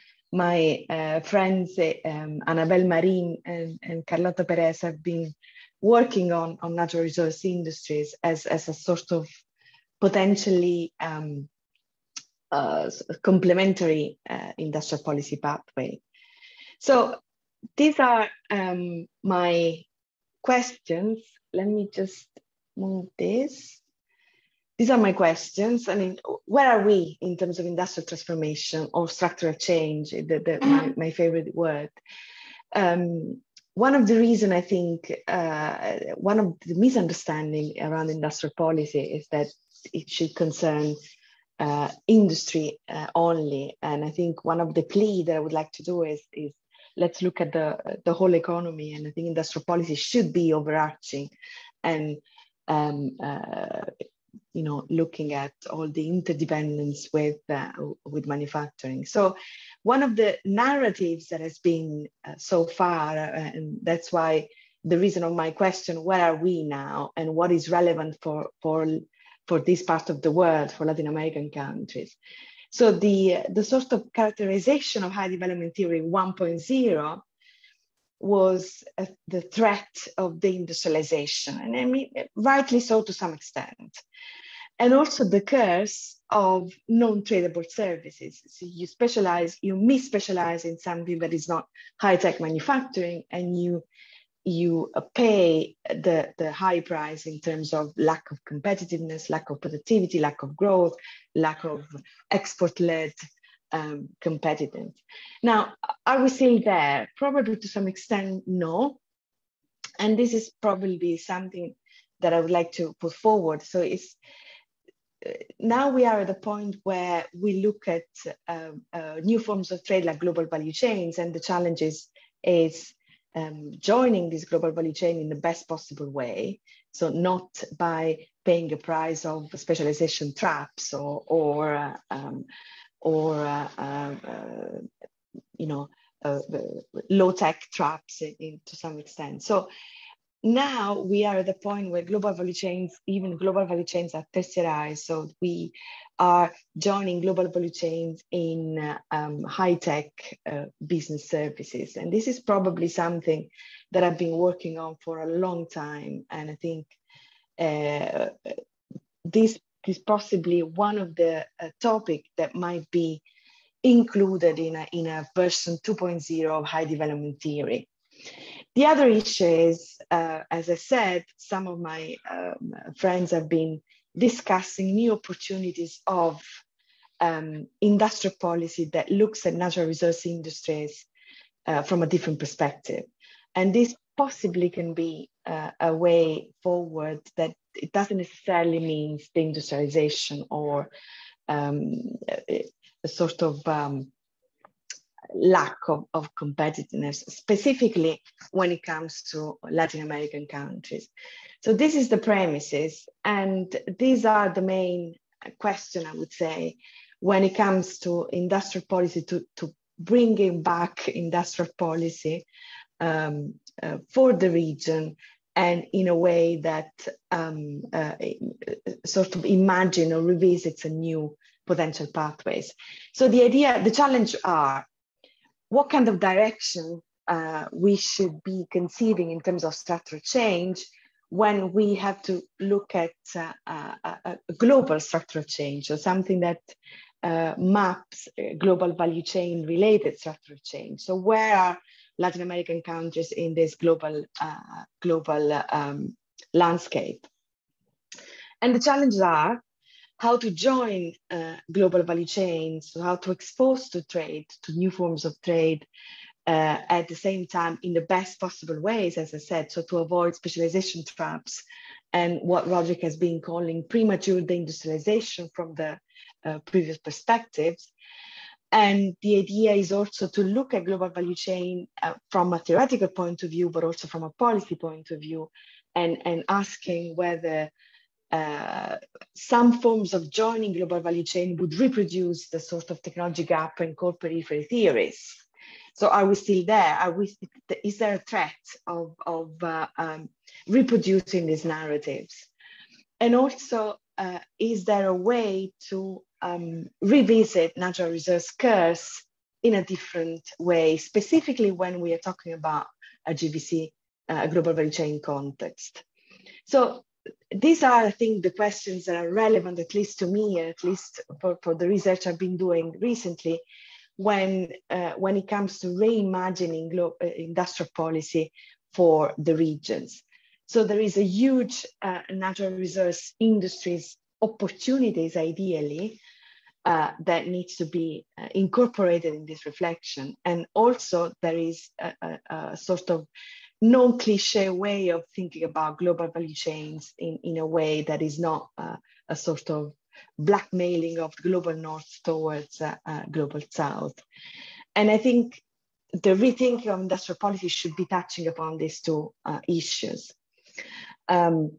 my uh, friends, um, Annabelle Marin and, and Carlota Perez have been working on, on natural resource industries as, as a sort of potentially um, uh, complementary uh, industrial policy pathway. So these are um, my questions. Let me just move this. These are my questions. I mean, where are we in terms of industrial transformation or structural change, the, the, my, my favorite word. Um, one of the reasons I think, uh, one of the misunderstanding around industrial policy is that it should concern uh, industry uh, only. And I think one of the plea that I would like to do is, is let's look at the, the whole economy. And I think industrial policy should be overarching and um, uh, you know, looking at all the interdependence with, uh, with manufacturing. So one of the narratives that has been uh, so far, uh, and that's why the reason of my question, where are we now and what is relevant for, for, for this part of the world, for Latin American countries. So the, the sort of characterization of high development theory one point oh was uh, the threat of deindustrialization, and I mean, rightly so to some extent. And also the curse of non-tradable services. So you specialize, you mis-specialize in something that is not high-tech manufacturing, and you, you pay the, the high price in terms of lack of competitiveness, lack of productivity, lack of growth, lack of export-led Um, competitiveness. Now, are we still there? Probably to some extent, no. And this is probably something that I would like to put forward. So it's, uh, now we are at the point where we look at uh, uh, new forms of trade like global value chains, and the challenge is, is um, joining this global value chain in the best possible way. So not by paying a price of specialization traps or, or uh, um, or uh, uh, uh, you know, uh, low-tech traps in, in, to some extent. So now we are at the point where global value chains, even global value chains are tertiarized. So we are joining global value chains in uh, um, high-tech uh, business services. And this is probably something that I've been working on for a long time. And I think uh, this is possibly one of the uh, topics that might be included in a, in a version two point oh of high development theory. The other issue is, uh, as I said, some of my um, friends have been discussing new opportunities of um, industrial policy that looks at natural resource industries uh, from a different perspective. And this possibly can be uh, a way forward that it doesn't necessarily mean deindustrialization or um, a, a sort of um, lack of, of competitiveness, specifically when it comes to Latin American countries. So this is the premises, and these are the main question, I would say, when it comes to industrial policy, to, to bringing back industrial policy um, uh, for the region, and in a way that um, uh, sort of imagine or revisits a new potential pathways. So the idea, the challenge are, what kind of direction uh, we should be conceiving in terms of structural change when we have to look at uh, a, a global structural change, or something that uh, maps global value chain related structural change. So where are Latin American countries in this global, uh, global um, landscape? And the challenges are how to join uh, global value chains, so how to expose to trade, to new forms of trade, uh, at the same time in the best possible ways, as I said, so to avoid specialization traps and what Roderick has been calling premature deindustrialization from the uh, previous perspectives. And the idea is also to look at global value chain uh, from a theoretical point of view, but also from a policy point of view, and, and asking whether Uh, some forms of joining global value chain would reproduce the sort of technology gap and core periphery theories. So are we still there? Are we, is there a threat of, of uh, um, reproducing these narratives? And also, uh, is there a way to um, revisit natural resource curse in a different way, specifically when we are talking about a G V C uh, global value chain context. So these are, I think, the questions that are relevant, at least to me, at least for, for the research I've been doing recently, when, uh, when it comes to reimagining global, uh, industrial policy for the regions. So there is a huge uh, natural resource industries opportunities, ideally, uh, that needs to be uh, incorporated in this reflection. And also there is a, a, a sort of non-cliche way of thinking about global value chains in, in a way that is not uh, a sort of blackmailing of global north towards uh, uh, global south. And I think the rethinking of industrial policy should be touching upon these two uh, issues. Um,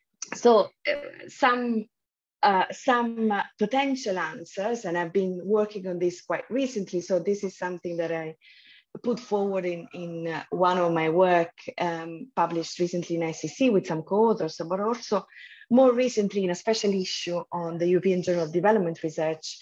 so uh, some uh, some uh, potential answers, and I've been working on this quite recently, so this is something that I put forward in, in uh, one of my work um, published recently in I C C with some co-authors, but also more recently in a special issue on the European Journal of Development Research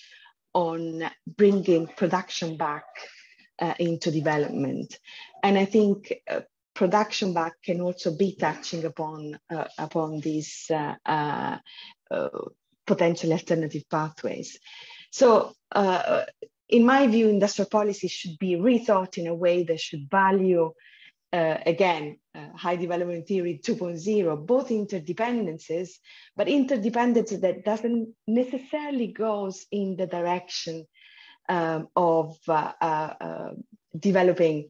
on bringing production back uh, into development. And I think uh, production back can also be touching upon, uh, upon these uh, uh, uh, potential alternative pathways. So uh, in my view, industrial policy should be rethought in a way that should value, uh, again, uh, high development theory two point oh, both interdependencies, but interdependency that doesn't necessarily goes in the direction um, of uh, uh, uh, developing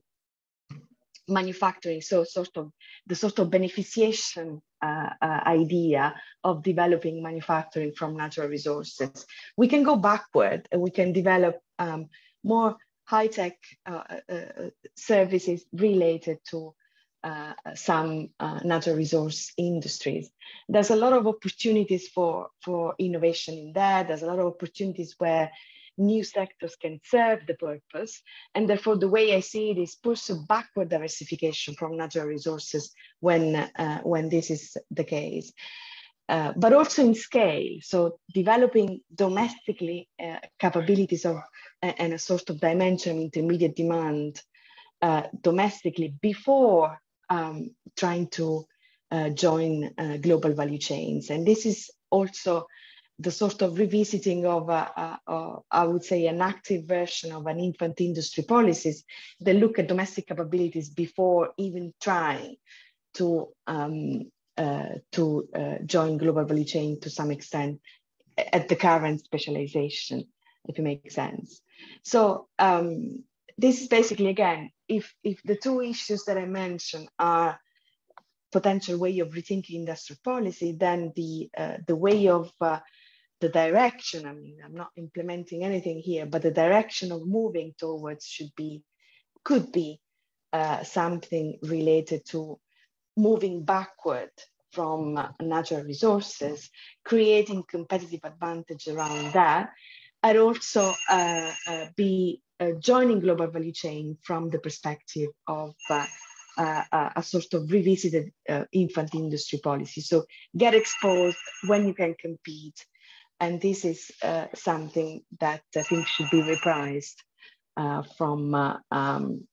manufacturing, so sort of the sort of beneficiation uh, uh, idea of developing manufacturing from natural resources. We can go backward and we can develop um, more high-tech uh, uh, services related to uh, some uh, natural resource industries. There's a lot of opportunities for, for innovation in that. There's a lot of opportunities where new sectors can serve the purpose. And therefore, the way I see it is pursue backward diversification from natural resources when, uh, when this is the case. Uh, but also in scale, so developing domestically uh, capabilities of uh, and a sort of dimension of intermediate demand uh, domestically before um, trying to uh, join uh, global value chains. And this is also the sort of revisiting of, uh, uh, uh, I would say, an active version of an infant industry policies that look at domestic capabilities before even trying to, um, uh, to uh, join global value chain to some extent at the current specialization, if it makes sense. So um, this is basically, again, if, if the two issues that I mentioned are potential way of rethinking industrial policy, then the, uh, the way of uh, the direction, I mean, I'm not implementing anything here, but the direction of moving towards should be, could be uh, something related to moving backward from uh, natural resources, creating competitive advantage around that, and also uh, uh, be uh, joining global value chain from the perspective of uh, uh, a sort of revisited uh, infant industry policy. So get exposed when you can compete. And this is uh, something that I think should be reprised uh, from, uh, um,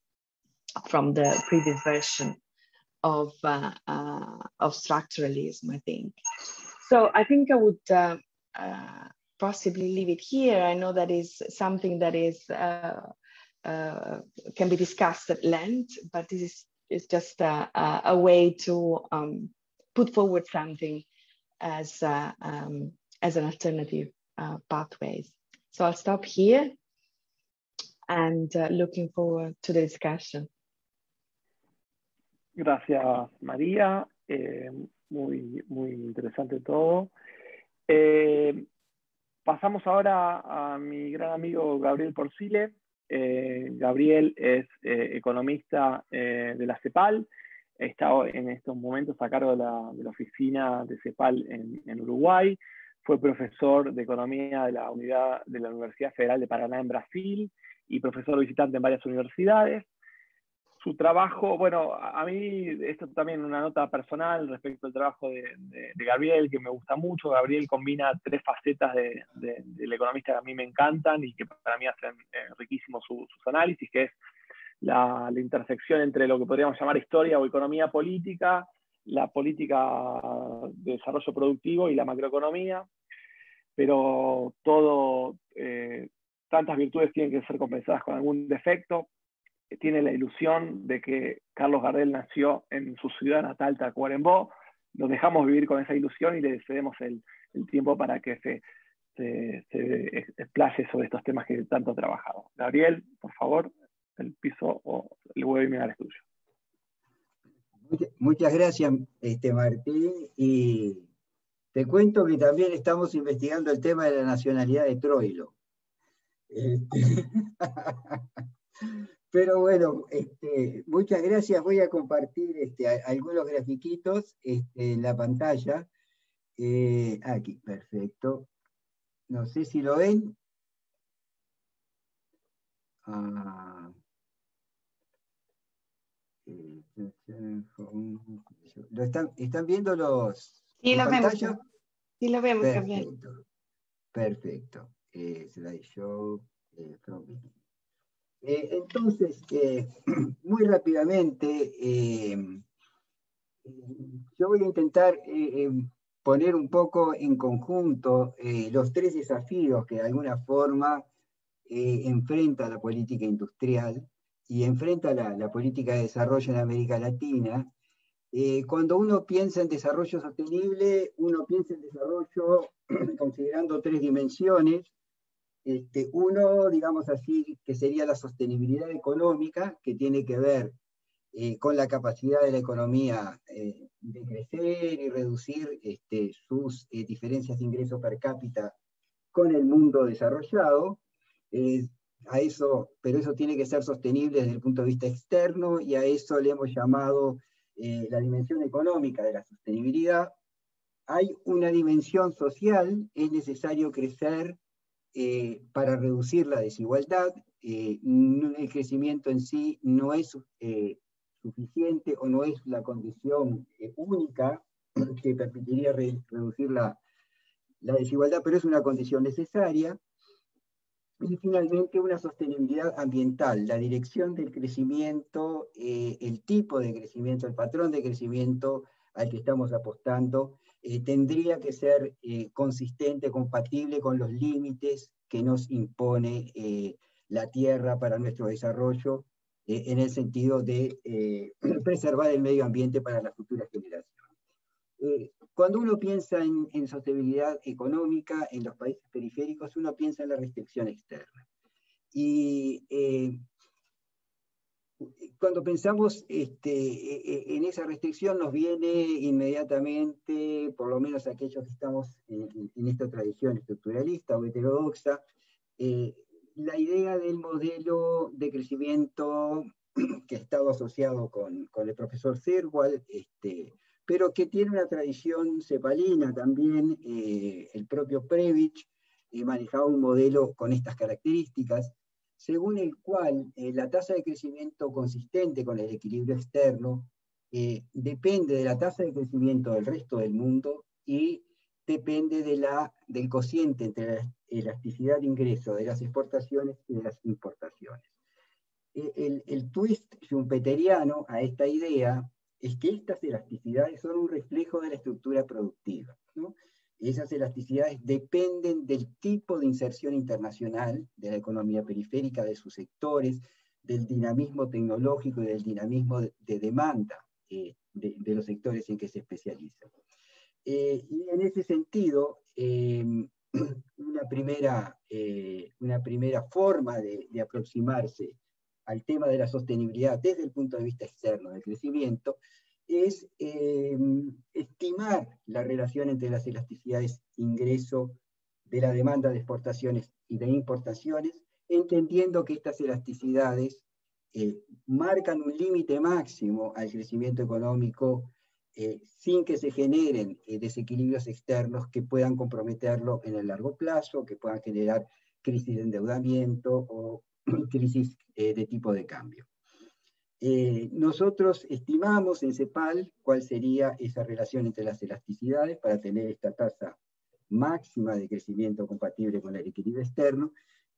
from the previous version of, uh, uh, of structuralism, I think. So I think I would uh, uh, possibly leave it here. I know that is something that is, uh, uh, can be discussed at length, but this is, is just a, a way to um, put forward something as uh, um, as an alternative uh, pathways. So I'll stop here and uh, looking forward to the discussion. Gracias, María. Eh, muy, muy interesante todo. Eh, pasamos ahora a mi gran amigo Gabriel Porcile. Eh, Gabriel es eh, economista eh, de la CEPAL. Está en estos momentos a cargo de la, de la oficina de CEPAL en, en Uruguay. Fue profesor de Economía de la, unidad, de la Universidad Federal de Paraná en Brasil y profesor visitante en varias universidades. Su trabajo, bueno, a mí, esto también una nota personal respecto al trabajo de, de, de Gabriel, que me gusta mucho. Gabriel combina tres facetas de, de, del economista que a mí me encantan y que para mí hacen eh, riquísimos su, sus análisis, que es la, la intersección entre lo que podríamos llamar historia o economía política, la política de desarrollo productivo y la macroeconomía, pero todo, eh, tantas virtudes tienen que ser compensadas con algún defecto. Tiene la ilusión de que Carlos Gardel nació en su ciudad natal, Tacuarembó. Nos dejamos vivir con esa ilusión y le cedemos el, el tiempo para que se, se, se explaye sobre estos temas que tanto ha trabajado. Gabriel, por favor, el piso o el webinar es tuyo. Muchas gracias, este, Martín, y te cuento que también estamos investigando el tema de la nacionalidad de Troilo. Este... Pero bueno, este, muchas gracias. Voy a compartir este, algunos grafiquitos este, en la pantalla. Eh, aquí, perfecto. No sé si lo ven. Ah, eh, ¿Lo están, están viendo los Sí, lo vemos. pantalla? Sí, lo vemos, Perfecto. Gabriel. Perfecto. Eh, slideshow. Eh, Eh, entonces, eh, muy rápidamente, eh, yo voy a intentar eh, eh, poner un poco en conjunto eh, los tres desafíos que de alguna forma eh, enfrenta la política industrial y enfrenta la, la política de desarrollo en América Latina. Eh, cuando uno piensa en desarrollo sostenible, uno piensa en desarrollo considerando tres dimensiones. Este, uno, digamos así, que sería la sostenibilidad económica, que tiene que ver eh, con la capacidad de la economía eh, de crecer y reducir este, sus eh, diferencias de ingreso per cápita con el mundo desarrollado. Eh, a eso, pero eso tiene que ser sostenible desde el punto de vista externo, y a eso le hemos llamado eh, la dimensión económica de la sostenibilidad. Hay una dimensión social, es necesario crecer Eh, para reducir la desigualdad. Eh, el crecimiento en sí no es eh, suficiente o no es la condición eh, única que permitiría re reducir la, la desigualdad, pero es una condición necesaria. Y finalmente una sostenibilidad ambiental, la dirección del crecimiento, eh, el tipo de crecimiento, el patrón de crecimiento al que estamos apostando, eh, tendría que ser eh, consistente, compatible con los límites que nos impone eh, la Tierra para nuestro desarrollo, eh, en el sentido de eh, preservar el medio ambiente para las futuras generaciones. Eh, cuando uno piensa en, en sostenibilidad económica en los países periféricos, uno piensa en la restricción externa. Y eh, cuando pensamos este, en esa restricción, nos viene inmediatamente, por lo menos aquellos que estamos en, en esta tradición estructuralista o heterodoxa, eh, la idea del modelo de crecimiento que ha estado asociado con, con el profesor Zerwal, este, pero que tiene una tradición cepalina también. Eh, el propio Previch eh, manejaba un modelo con estas características, según el cual eh, la tasa de crecimiento consistente con el equilibrio externo eh, depende de la tasa de crecimiento del resto del mundo y depende de la, del cociente entre la elasticidad de ingreso de las exportaciones y de las importaciones. El, el twist schumpeteriano a esta idea es que estas elasticidades son un reflejo de la estructura productiva, ¿no? Esas elasticidades dependen del tipo de inserción internacional de la economía periférica, de sus sectores, del dinamismo tecnológico y del dinamismo de, de demanda eh, de, de los sectores en que se especializan. Eh, y en ese sentido, eh, una, primera, eh, una primera forma de, de aproximarse al tema de la sostenibilidad desde el punto de vista externo del crecimiento es eh, estimar la relación entre las elasticidades ingreso de la demanda de exportaciones y de importaciones, entendiendo que estas elasticidades eh, marcan un límite máximo al crecimiento económico eh, sin que se generen eh, desequilibrios externos que puedan comprometerlo en el largo plazo, que puedan generar crisis de endeudamiento o crisis eh, de tipo de cambio. Eh, nosotros estimamos en CEPAL cuál sería esa relación entre las elasticidades para tener esta tasa máxima de crecimiento compatible con el equilibrio externo,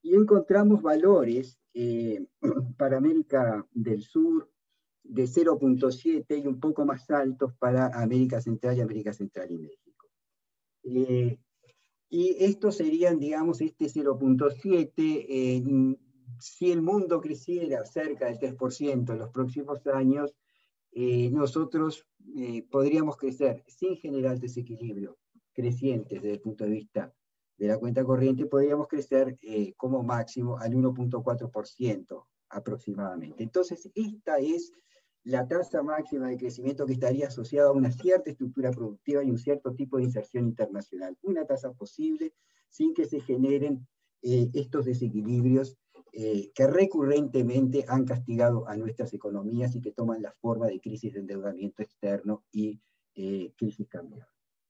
y encontramos valores eh, para América del Sur de cero punto siete y un poco más altos para América Central y América Central y México. Eh, y estos serían, digamos, este cero punto siete, eh, si el mundo creciera cerca del tres por ciento en los próximos años, eh, nosotros eh, podríamos crecer sin generar desequilibrio crecientes desde el punto de vista de la cuenta corriente, podríamos crecer eh, como máximo al uno punto cuatro por ciento aproximadamente. Entonces, esta es la tasa máxima de crecimiento que estaría asociada a una cierta estructura productiva y un cierto tipo de inserción internacional. Una tasa posible sin que se generen eh, estos desequilibrios eh, que recurrentemente han castigado a nuestras economías y que toman la forma de crisis de endeudamiento externo y eh, crisis cambiaria.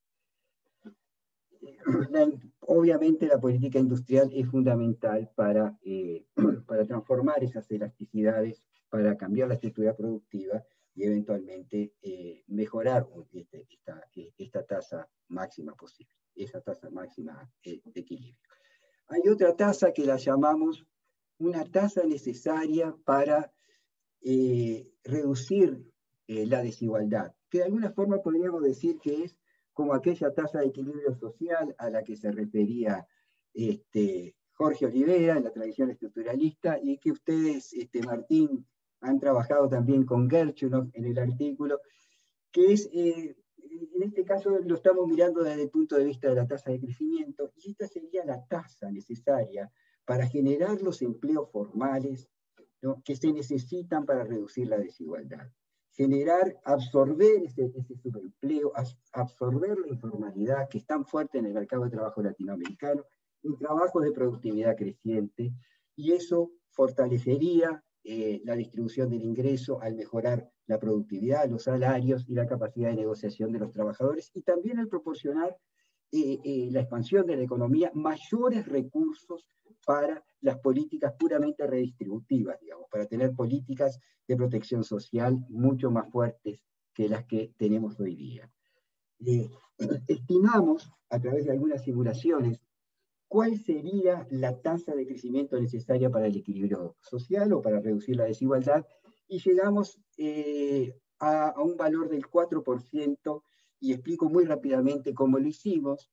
La, obviamente la política industrial es fundamental para, eh, para transformar esas elasticidades, para cambiar la estructura productiva y eventualmente eh, mejorar este, esta, esta tasa máxima posible, esa tasa máxima eh, de equilibrio. Hay otra tasa que la llamamos una tasa necesaria para eh, reducir eh, la desigualdad, que de alguna forma podríamos decir que es como aquella tasa de equilibrio social a la que se refería este, Jorge Olivera en la tradición estructuralista, y que ustedes, este, Martín, han trabajado también con Gershunov en el artículo, que es, eh, en este caso lo estamos mirando desde el punto de vista de la tasa de crecimiento, y esta sería la tasa necesaria para generar los empleos formales, ¿no?, que se necesitan para reducir la desigualdad. Generar, absorber ese, ese subempleo, absorber la informalidad que es tan fuerte en el mercado de trabajo latinoamericano, en trabajos de productividad creciente, y eso fortalecería eh, la distribución del ingreso al mejorar la productividad, los salarios y la capacidad de negociación de los trabajadores, y también al proporcionar eh, eh, la expansión de la economía, mayores recursos para las políticas puramente redistributivas, digamos, para tener políticas de protección social mucho más fuertes que las que tenemos hoy día. Eh, estimamos, a través de algunas simulaciones, cuál sería la tasa de crecimiento necesaria para el equilibrio social o para reducir la desigualdad, y llegamos eh, a, a un valor del cuatro por ciento, y explico muy rápidamente cómo lo hicimos.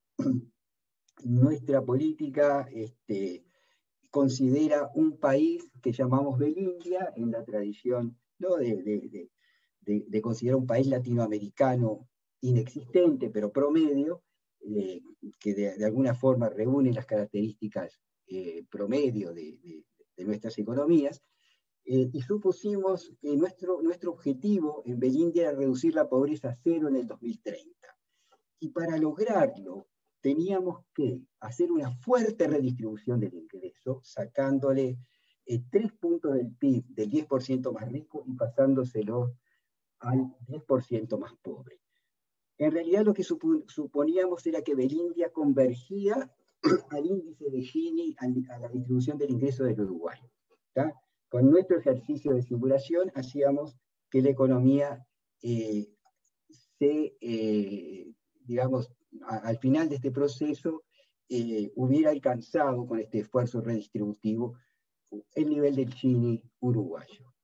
Nuestra política este, considera un país que llamamos Belindia, en la tradición, ¿no?, de, de, de, de, de considerar un país latinoamericano inexistente, pero promedio, eh, que de, de alguna forma reúne las características eh, promedio de, de, de nuestras economías, eh, y supusimos que nuestro, nuestro objetivo en Belindia era reducir la pobreza a cero en el dos mil treinta. Y para lograrlo, teníamos que hacer una fuerte redistribución del ingreso, sacándole eh, tres puntos del P I B del diez por ciento más rico y pasándoselo al diez por ciento más pobre. En realidad lo que sup suponíamos era que Belindia convergía al índice de Gini, a, a la distribución del ingreso del Uruguay. ¿Tá? Con nuestro ejercicio de simulación hacíamos que la economía eh, se, eh, digamos, a, al final de este proceso eh, hubiera alcanzado con este esfuerzo redistributivo el nivel del Gini uruguayo.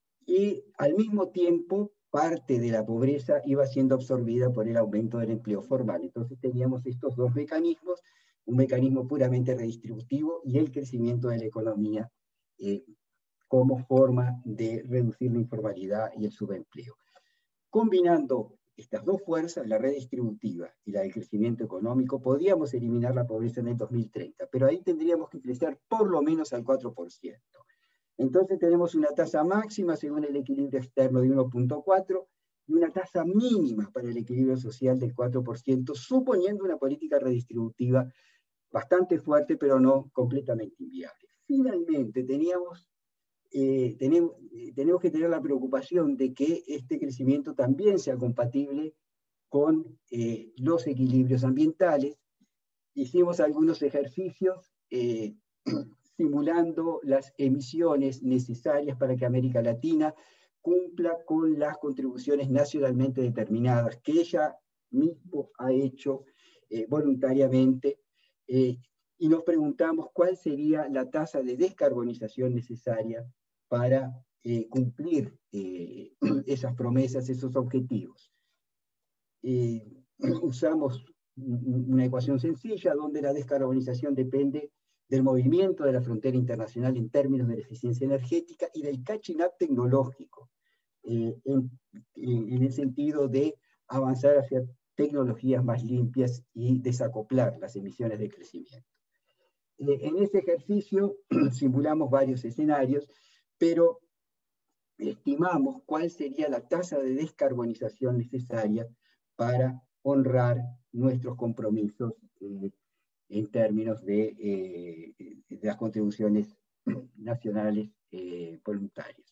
Y al mismo tiempo, parte de la pobreza iba siendo absorbida por el aumento del empleo formal. Entonces teníamos estos dos mecanismos, un mecanismo puramente redistributivo y el crecimiento de la economía eh, como forma de reducir la informalidad y el subempleo. Combinando estas dos fuerzas, la redistributiva y la del crecimiento económico, podíamos eliminar la pobreza en el dos mil treinta, pero ahí tendríamos que crecer por lo menos al cuatro por ciento. Entonces tenemos una tasa máxima según el equilibrio externo de uno punto cuatro y una tasa mínima para el equilibrio social del cuatro por ciento, suponiendo una política redistributiva bastante fuerte, pero no completamente inviable. Finalmente, teníamos, eh, tenemos, eh, tenemos que tener la preocupación de que este crecimiento también sea compatible con eh, los equilibrios ambientales. Hicimos algunos ejercicios eh, simulando las emisiones necesarias para que América Latina cumpla con las contribuciones nacionalmente determinadas que ella mismo ha hecho eh, voluntariamente, eh, y nos preguntamos cuál sería la tasa de descarbonización necesaria para eh, cumplir eh, esas promesas, esos objetivos. Eh, usamos una ecuación sencilla donde la descarbonización depende del movimiento de la frontera internacional en términos de la eficiencia energética y del catching up tecnológico, eh, en, en el sentido de avanzar hacia tecnologías más limpias y desacoplar las emisiones de crecimiento. Eh, en ese ejercicio simulamos varios escenarios, pero estimamos cuál sería la tasa de descarbonización necesaria para honrar nuestros compromisos eh, en términos de, eh, de las contribuciones nacionales eh, voluntarias.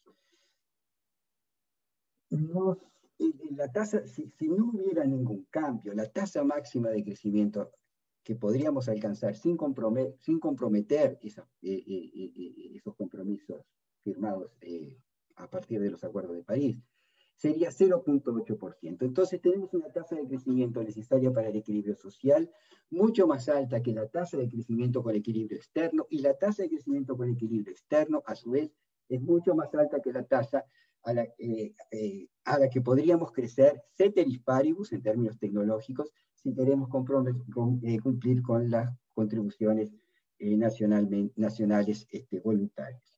Nos, la tasa, si, si no hubiera ningún cambio, la tasa máxima de crecimiento que podríamos alcanzar sin, compromet, sin comprometer esa, eh, eh, esos compromisos firmados eh, a partir de los acuerdos de París, sería cero punto ocho por ciento. Entonces tenemos una tasa de crecimiento necesaria para el equilibrio social mucho más alta que la tasa de crecimiento con equilibrio externo, y la tasa de crecimiento con equilibrio externo, a su vez, es mucho más alta que la tasa a la, eh, eh, a la que podríamos crecer ceteris paribus en términos tecnológicos si queremos con, eh, cumplir con las contribuciones eh, nacionales este, voluntarias.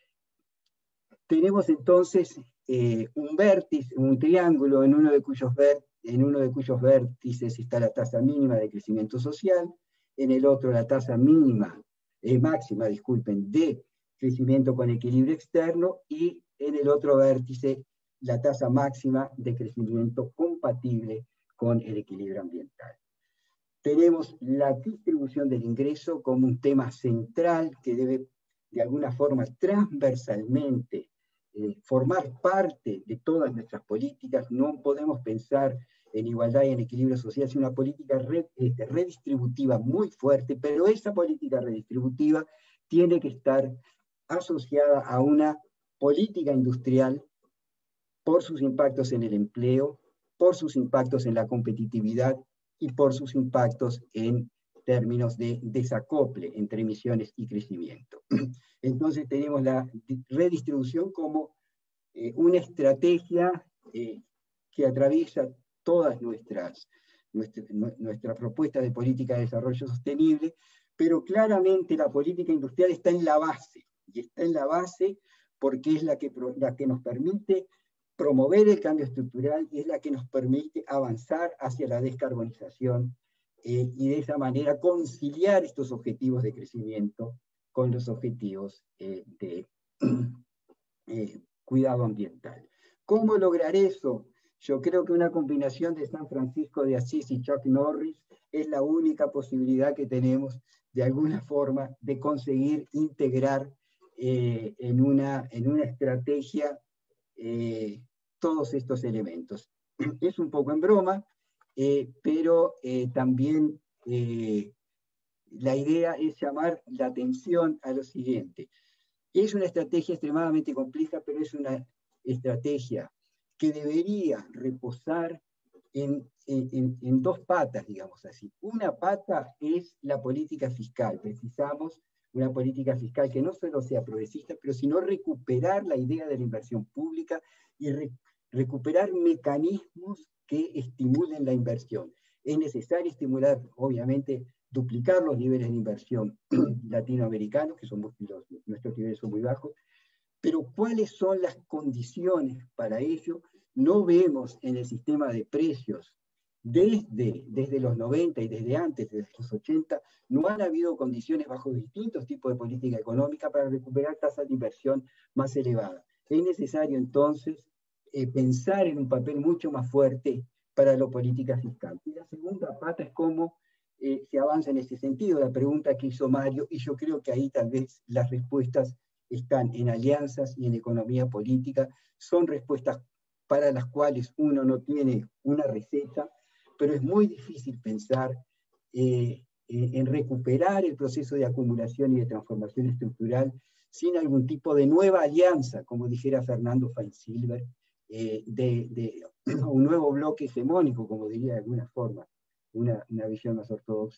Tenemos entonces eh, un vértice, un triángulo en uno, de cuyos en uno de cuyos vértices está la tasa mínima de crecimiento social, en el otro la tasa mínima, eh, máxima, disculpen, de crecimiento con equilibrio externo, y en el otro vértice la tasa máxima de crecimiento compatible con el equilibrio ambiental. Tenemos la distribución del ingreso como un tema central que debe de alguna forma transversalmente eh, formar parte de todas nuestras políticas. No podemos pensar en igualdad y en equilibrio social sin una política re, este, redistributiva muy fuerte, pero esa política redistributiva tiene que estar asociada a una política industrial por sus impactos en el empleo, por sus impactos en la competitividad y por sus impactos en términos de desacople entre emisiones y crecimiento. Entonces tenemos la redistribución como eh, una estrategia eh, que atraviesa todas nuestras, nuestra, nuestras propuestas de política de desarrollo sostenible, pero claramente la política industrial está en la base, y está en la base porque es la que, la que nos permite promover el cambio estructural y es la que nos permite avanzar hacia la descarbonización eh, y de esa manera conciliar estos objetivos de crecimiento con los objetivos eh, de eh, cuidado ambiental. ¿Cómo lograr eso? Yo creo que una combinación de San Francisco de Asís y Chuck Norris es la única posibilidad que tenemos de alguna forma de conseguir integrar eh, en, una, en una estrategia eh, todos estos elementos. Es un poco en broma, eh, pero eh, también eh, la idea es llamar la atención a lo siguiente. Es una estrategia extremadamente compleja, pero es una estrategia que debería reposar en, en, en dos patas, digamos así. Una pata es la política fiscal. Precisamos una política fiscal que no solo sea progresista, pero sino recuperar la idea de la inversión pública y re, recuperar mecanismos que estimulen la inversión. Es necesario estimular, obviamente, duplicar los niveles de inversión latinoamericanos, que son los, nuestros niveles son muy bajos, pero ¿cuáles son las condiciones para ello? No vemos en el sistema de precios, desde, desde los noventa y desde antes, desde los ochenta, no han habido condiciones bajo distintos tipos de política económica para recuperar tasas de inversión más elevadas. Es necesario entonces eh, pensar en un papel mucho más fuerte para la política fiscal. Y la segunda pata es cómo eh, se avanza en ese sentido, la pregunta que hizo Mario, y yo creo que ahí tal vez las respuestas están en alianzas y en economía política, son respuestas para las cuales uno no tiene una receta, pero es muy difícil pensar eh, en recuperar el proceso de acumulación y de transformación estructural sin algún tipo de nueva alianza, como dijera Fernando Feinsilver, eh, de, de un nuevo bloque hegemónico, como diría de alguna forma, una, una visión más ortodoxa,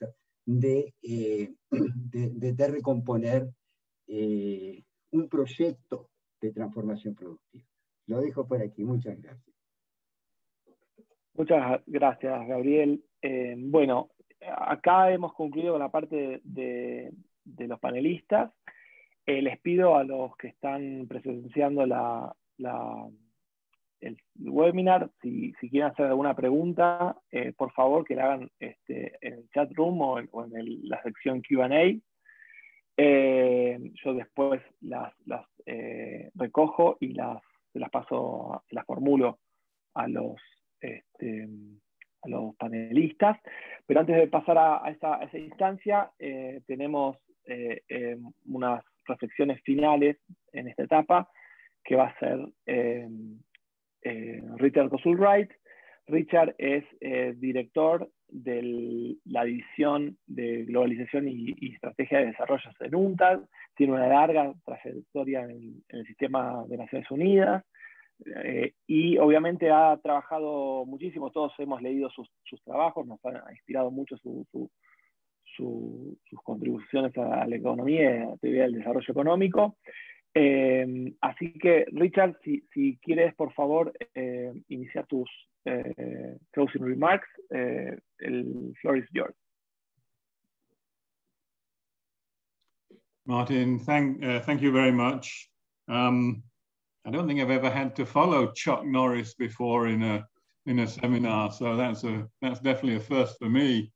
de, eh, de, de, de recomponer eh, un proyecto de transformación productiva. Lo dejo por aquí. Muchas gracias. Muchas gracias, Gabriel. Eh, bueno, acá hemos concluido con la parte de, de, de los panelistas. Eh, les pido a los que están presenciando la, la, el webinar, si, si quieren hacer alguna pregunta, eh, por favor que la hagan este, en el chat room o en, o en el, la sección Q and A. Eh, yo después las, las eh, recojo y las, las paso, las formulo a los, este, a los panelistas. Pero antes de pasar a, a, esa, a esa instancia, eh, tenemos eh, eh, unas reflexiones finales en esta etapa, que va a ser eh, eh, Richard Kosulwright. Richard es eh, director de la División de Globalización y, y Estrategia de Desarrollo en UNCTAD. Tiene una larga trayectoria en el, en el sistema de Naciones Unidas eh, y obviamente ha trabajado muchísimo. Todos hemos leído sus, sus trabajos, nos han inspirado mucho su, su, su, sus contribuciones a la economía y a la teoría del desarrollo económico. Eh, así que, Richard, si, si quieres, por favor, eh, iniciar tus eh, closing remarks. Eh, el floor is yours. Martin, thank, uh, thank you very much. Um, I don't think I've ever had to follow Chuck Norris before in a, in a seminar, so that's, a, that's definitely a first for me.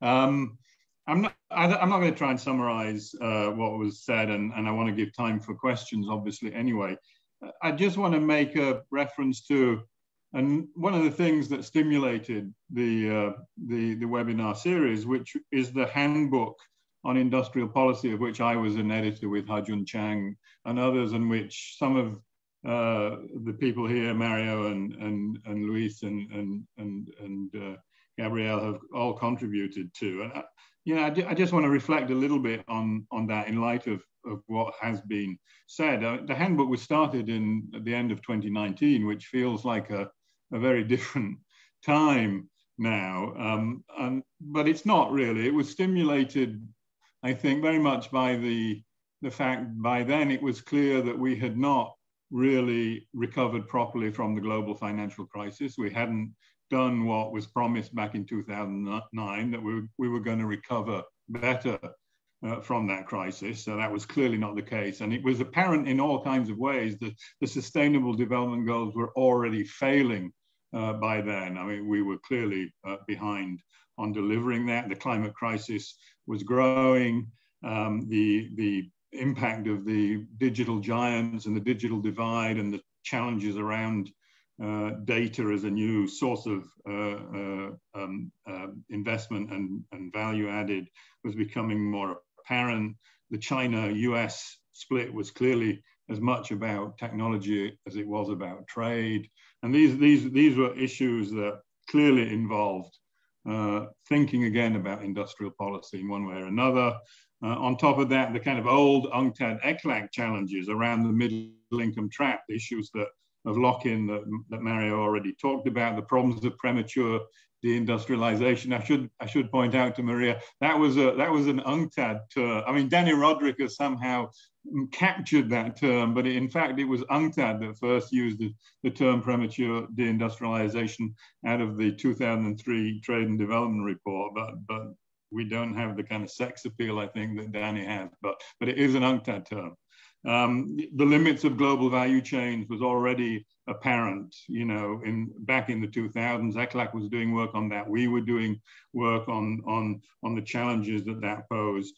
Um, I'm not, I, I'm not going to try and summarize uh, what was said, and, and I want to give time for questions, obviously, anyway. I just want to make a reference to, and one of the things that stimulated the, uh, the, the webinar series, which is the handbook on industrial policy, of which I was an editor with Hajun Chang and others, and which some of uh, the people here, Mario and, and, and Luis and, and, and, and uh, Gabrielle, have all contributed to. And I, you know, I, I just want to reflect a little bit on, on that in light of, of what has been said. Uh, the handbook was started in at the end of twenty nineteen, which feels like a, a very different time now, um, and, but it's not really. It was stimulated, I think, very much by the, the fact by then it was clear that we had not really recovered properly from the global financial crisis. We hadn't done what was promised back in two thousand nine, that we, we were going to recover better uh, from that crisis. So that was clearly not the case. And it was apparent in all kinds of ways that the Sustainable Development Goals were already failing uh, by then. I mean, we were clearly uh, behind on delivering that. The climate crisis was growing. Um, the, the impact of the digital giants and the digital divide and the challenges around uh, data as a new source of uh, uh, um, uh, investment and, and value added was becoming more apparent. The China-U S split was clearly as much about technology as it was about trade. And these, these, these were issues that clearly involved uh, thinking again about industrial policy in one way or another. Uh, on top of that, the kind of old UNCTAD E C L A C challenges around the middle income trap, the issues that of lock-in that, that Mario already talked about, the problems of premature deindustrialization. I should I should point out to Maria that was a that was an UNCTAD term. I mean, Danny Rodriguez somehow captured that term, but in fact it was UNCTAD that first used the, the term premature deindustrialization out of the two thousand three Trade and Development Report. But but we don't have the kind of sex appeal I think that Danny has. But but it is an UNCTAD term. Um, the limits of global value chains was already apparent, you know, in back in the two thousands. E C L A C was doing work on that. We were doing work on on on the challenges that that posed.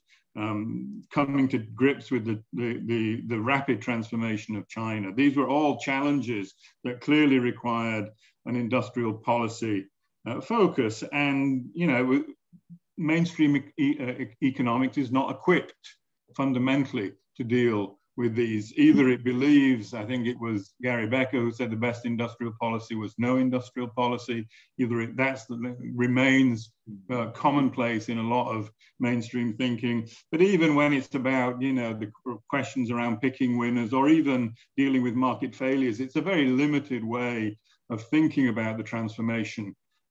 Um, coming to grips with the, the the the rapid transformation of China. These were all challenges that clearly required an industrial policy uh, focus. And you know, mainstream e uh, economics is not equipped fundamentally to deal with these. Either it believes, I think it was Gary Becker who said the best industrial policy was no industrial policy. Either it that's the, remains uh, commonplace in a lot of mainstream thinking. But even when it's about, you know, the questions around picking winners or even dealing with market failures, it's a very limited way of thinking about the transformation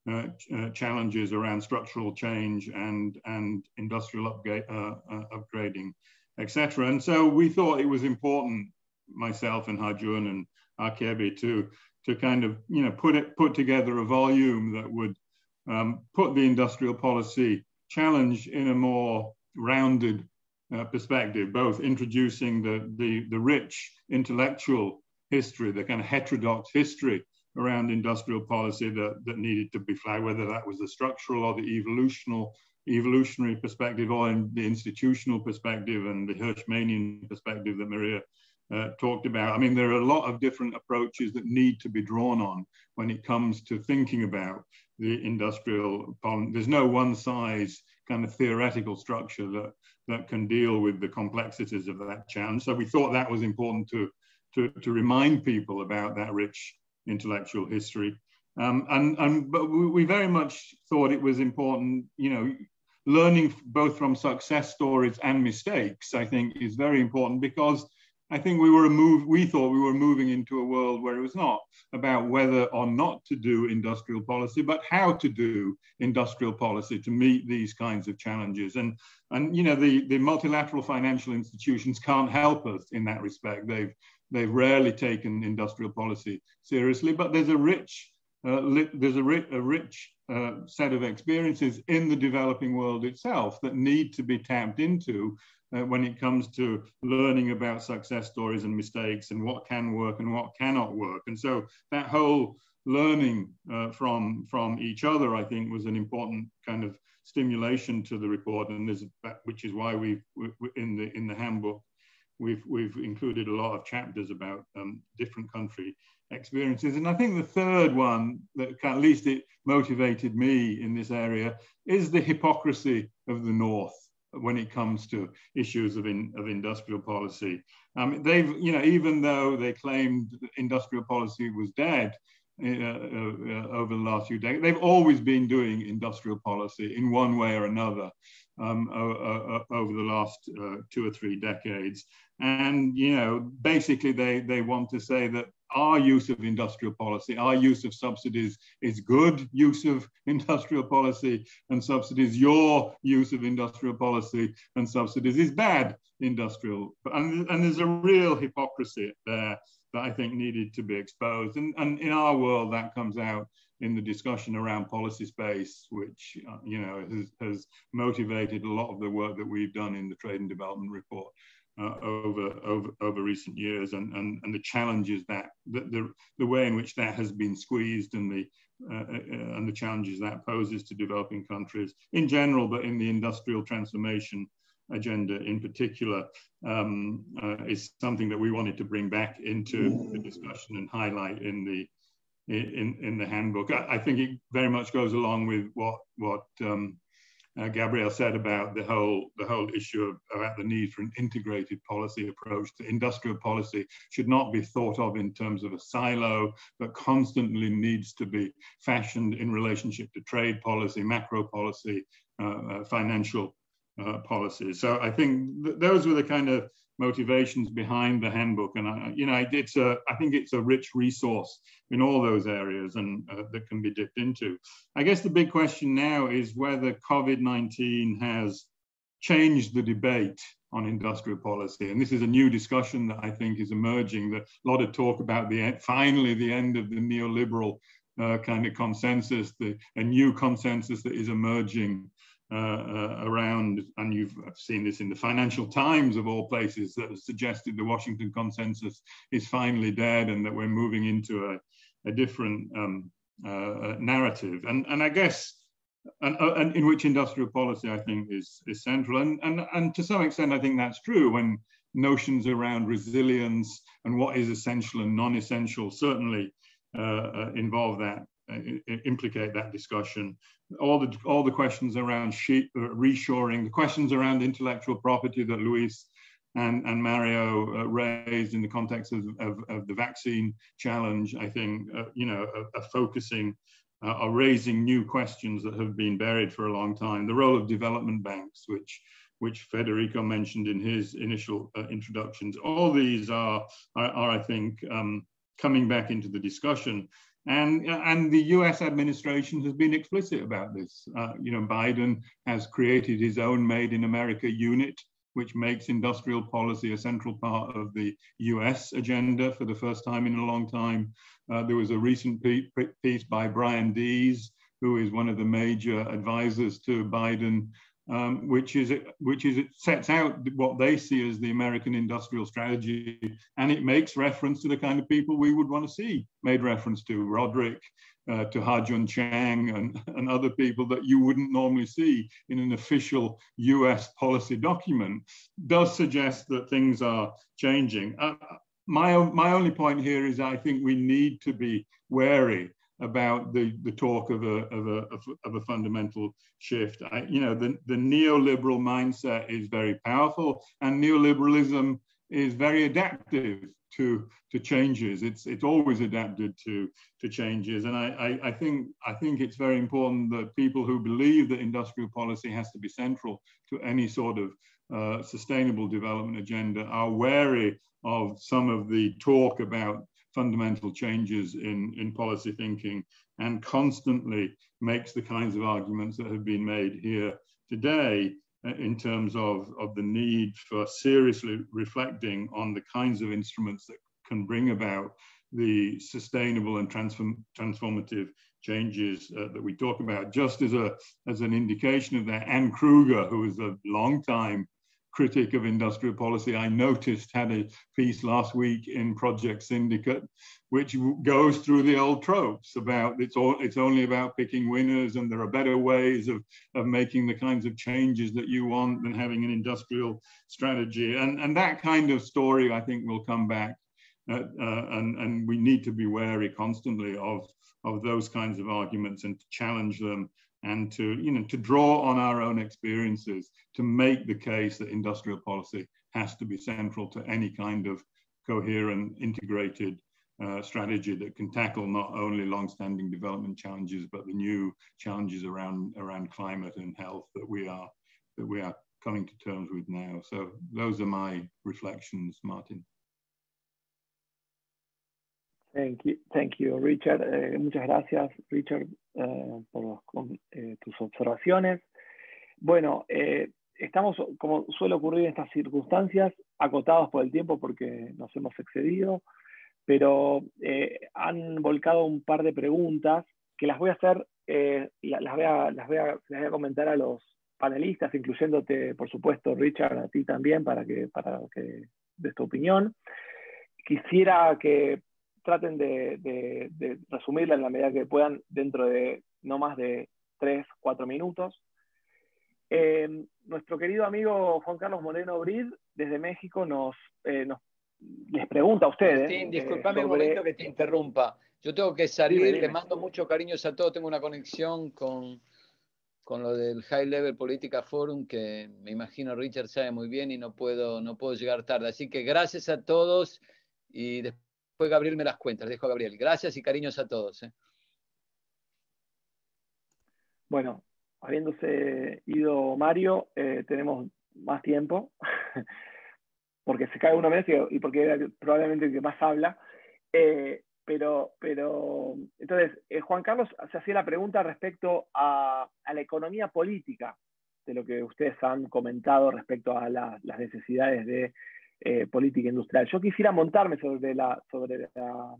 uh, ch uh, challenges around structural change and, and industrial upgrade, uh, uh, upgrading, et cetera. And so we thought it was important, myself and Harjun and Arkebi, to, to kind of, you know, put, it, put together a volume that would um, put the industrial policy challenge in a more rounded uh, perspective, both introducing the, the, the rich intellectual history, the kind of heterodox history around industrial policy that, that needed to be flagged, whether that was the structural or the evolutional, evolutionary perspective, or in the institutional perspective and the Hirschmanian perspective that Maria uh, talked about. I mean, there are a lot of different approaches that need to be drawn on when it comes to thinking about the industrial policy. There's no one size kind of theoretical structure that, that can deal with the complexities of that challenge. So we thought that was important to, to, to remind people about that rich intellectual history. Um, and, and but we, we very much thought it was important, you know, learning both from success stories and mistakes, I think, is very important, because I think we were a move, we thought we were moving into a world where it was not about whether or not to do industrial policy, but how to do industrial policy to meet these kinds of challenges. And, and you know, the, the multilateral financial institutions can't help us in that respect. They've, they've rarely taken industrial policy seriously, but there's a rich, uh, there's a, ri a rich uh, set of experiences in the developing world itself that need to be tapped into Uh, when it comes to learning about success stories and mistakes and what can work and what cannot work. And so that whole learning uh, from, from each other, I think, was an important kind of stimulation to the report. And there's, which is why we've, we, in the, in the handbook, we've, we've included a lot of chapters about um, different country experiences. And I think the third one that at least it motivated me in this area is the hypocrisy of the North when it comes to issues of, in, of industrial policy. Um, they've, you know, even though they claimed industrial policy was dead uh, uh, over the last few decades, they've always been doing industrial policy in one way or another um, uh, over the last uh, two or three decades. And, you know, basically they, they want to say that our use of industrial policy, our use of subsidies is good use of industrial policy, and subsidies, your use of industrial policy and subsidies is bad industrial. And, and there's a real hypocrisy there that I think needed to be exposed. And, and in our world, that comes out in the discussion around policy space, which, uh, you know, has, has motivated a lot of the work that we've done in the Trade and Development Report. Uh, over, over over recent years, and, and, and the challenges that, the, the, the way in which that has been squeezed, and the, uh, uh, and the challenges that poses to developing countries in general, but in the industrial transformation agenda in particular, um, uh, is something that we wanted to bring back into the discussion and highlight in the, in, in the handbook. I, I think it very much goes along with what, what um, Uh, Gabriel said about the whole the whole issue of, about the need for an integrated policy approach. The industrial policy should not be thought of in terms of a silo, but constantly needs to be fashioned in relationship to trade policy, macro policy, uh, uh, financial uh, policy. So I think th those were the kind of motivations behind the handbook, and I, you know, it's a I think it's a rich resource in all those areas, and uh, that can be dipped into. I guess the big question now is whether COVID nineteen has changed the debate on industrial policy, and this is a new discussion that I think is emerging. That a lot of talk about the finally the end of the neoliberal uh, kind of consensus, the a new consensus that is emerging Uh, uh, around, and you've seen this in the Financial Times of all places, that has suggested the Washington consensus is finally dead and that we're moving into a, a different um, uh, narrative. And, and I guess, and, uh, and in which industrial policy I think is, is central. And, and, and to some extent, I think that's true when notions around resilience and what is essential and non-essential certainly uh, uh, involve that. Implicate that discussion. All the all the questions around sheet, uh, reshoring, the questions around intellectual property that Luis and, and Mario uh, raised in the context of, of, of the vaccine challenge, I think, uh, you know, are, are focusing, uh, are raising new questions that have been buried for a long time. The role of development banks, which which Federico mentioned in his initial uh, introductions. All these are, are, are I think, um, coming back into the discussion. And, and the U S administration has been explicit about this. Uh, you know, Biden has created his own Made in America unit, which makes industrial policy a central part of the U S agenda for the first time in a long time. Uh, there was a recent piece by Brian Dees, who is one of the major advisors to Biden, um, which is which is it sets out what they see as the American industrial strategy, and it makes reference to the kind of people we would want to see made reference to, Roderick, uh, to Ha-Joon Chang, and, and other people that you wouldn't normally see in an official U S policy document. Does suggest that things are changing. Uh, my, my only point here is I think we need to be wary about the, the talk of a, of a, of a fundamental shift. I, you know, the, the neoliberal mindset is very powerful, and neoliberalism is very adaptive to, to changes. It's, it's always adapted to, to changes. And I, I, I, think, I think it's very important that people who believe that industrial policy has to be central to any sort of uh, sustainable development agenda are wary of some of the talk about fundamental changes in, in policy thinking, and constantly makes the kinds of arguments that have been made here today uh, in terms of, of the need for seriously reflecting on the kinds of instruments that can bring about the sustainable and transform, transformative changes uh, that we talk about. Just as, a, as an indication of that, Anne Kruger, who was a long time critic of industrial policy, I noticed had a piece last week in Project Syndicate, which goes through the old tropes about it's all it's only about picking winners, and there are better ways of, of making the kinds of changes that you want than having an industrial strategy. And, and that kind of story, I think, will come back. Uh, uh, and, and we need to be wary constantly of, of those kinds of arguments and to challenge them, and to, you know, to draw on our own experiences to make the case that industrial policy has to be central to any kind of coherent, integrated uh, strategy that can tackle not only long-standing development challenges, but the new challenges around, around climate and health that we are, that we are coming to terms with now. So those are my reflections, Martin. Thank you, thank you, Richard. Eh, muchas gracias, Richard, eh, por eh, tus observaciones. Bueno, eh, estamos, como suele ocurrir en estas circunstancias, acotados por el tiempo porque nos hemos excedido, pero eh, han volcado un par de preguntas que las voy a hacer, eh, las, voy a, las, voy a, las voy a comentar a los panelistas, incluyéndote, por supuesto, Richard, a ti también, para que, para que des tu opinión. Quisiera que traten de, de, de resumirla en la medida que puedan dentro de no más de tres, cuatro minutos. Eh, nuestro querido amigo Juan Carlos Moreno Brid, desde México, nos, eh, nos les pregunta a ustedes. Martín, disculpame eh, sobre... un momento que te interrumpa. Yo tengo que salir, dime, dime. Les mando muchos cariños a todos. Tengo una conexión con, con lo del High Level Politica Forum, que me imagino Richard sabe muy bien y no puedo, no puedo llegar tarde. Así que gracias a todos y después Después Gabriel me las cuenta, les dejo a Gabriel. Gracias y cariños a todos. ¿eh? Bueno, habiéndose ido Mario, eh, tenemos más tiempo, porque se cae uno menos y porque era probablemente el que más habla. Eh, pero, pero, entonces, eh, Juan Carlos se hacía la pregunta respecto a, a la economía política, de lo que ustedes han comentado respecto a la, las necesidades de Eh, política industrial. Yo quisiera montarme sobre la, sobre la,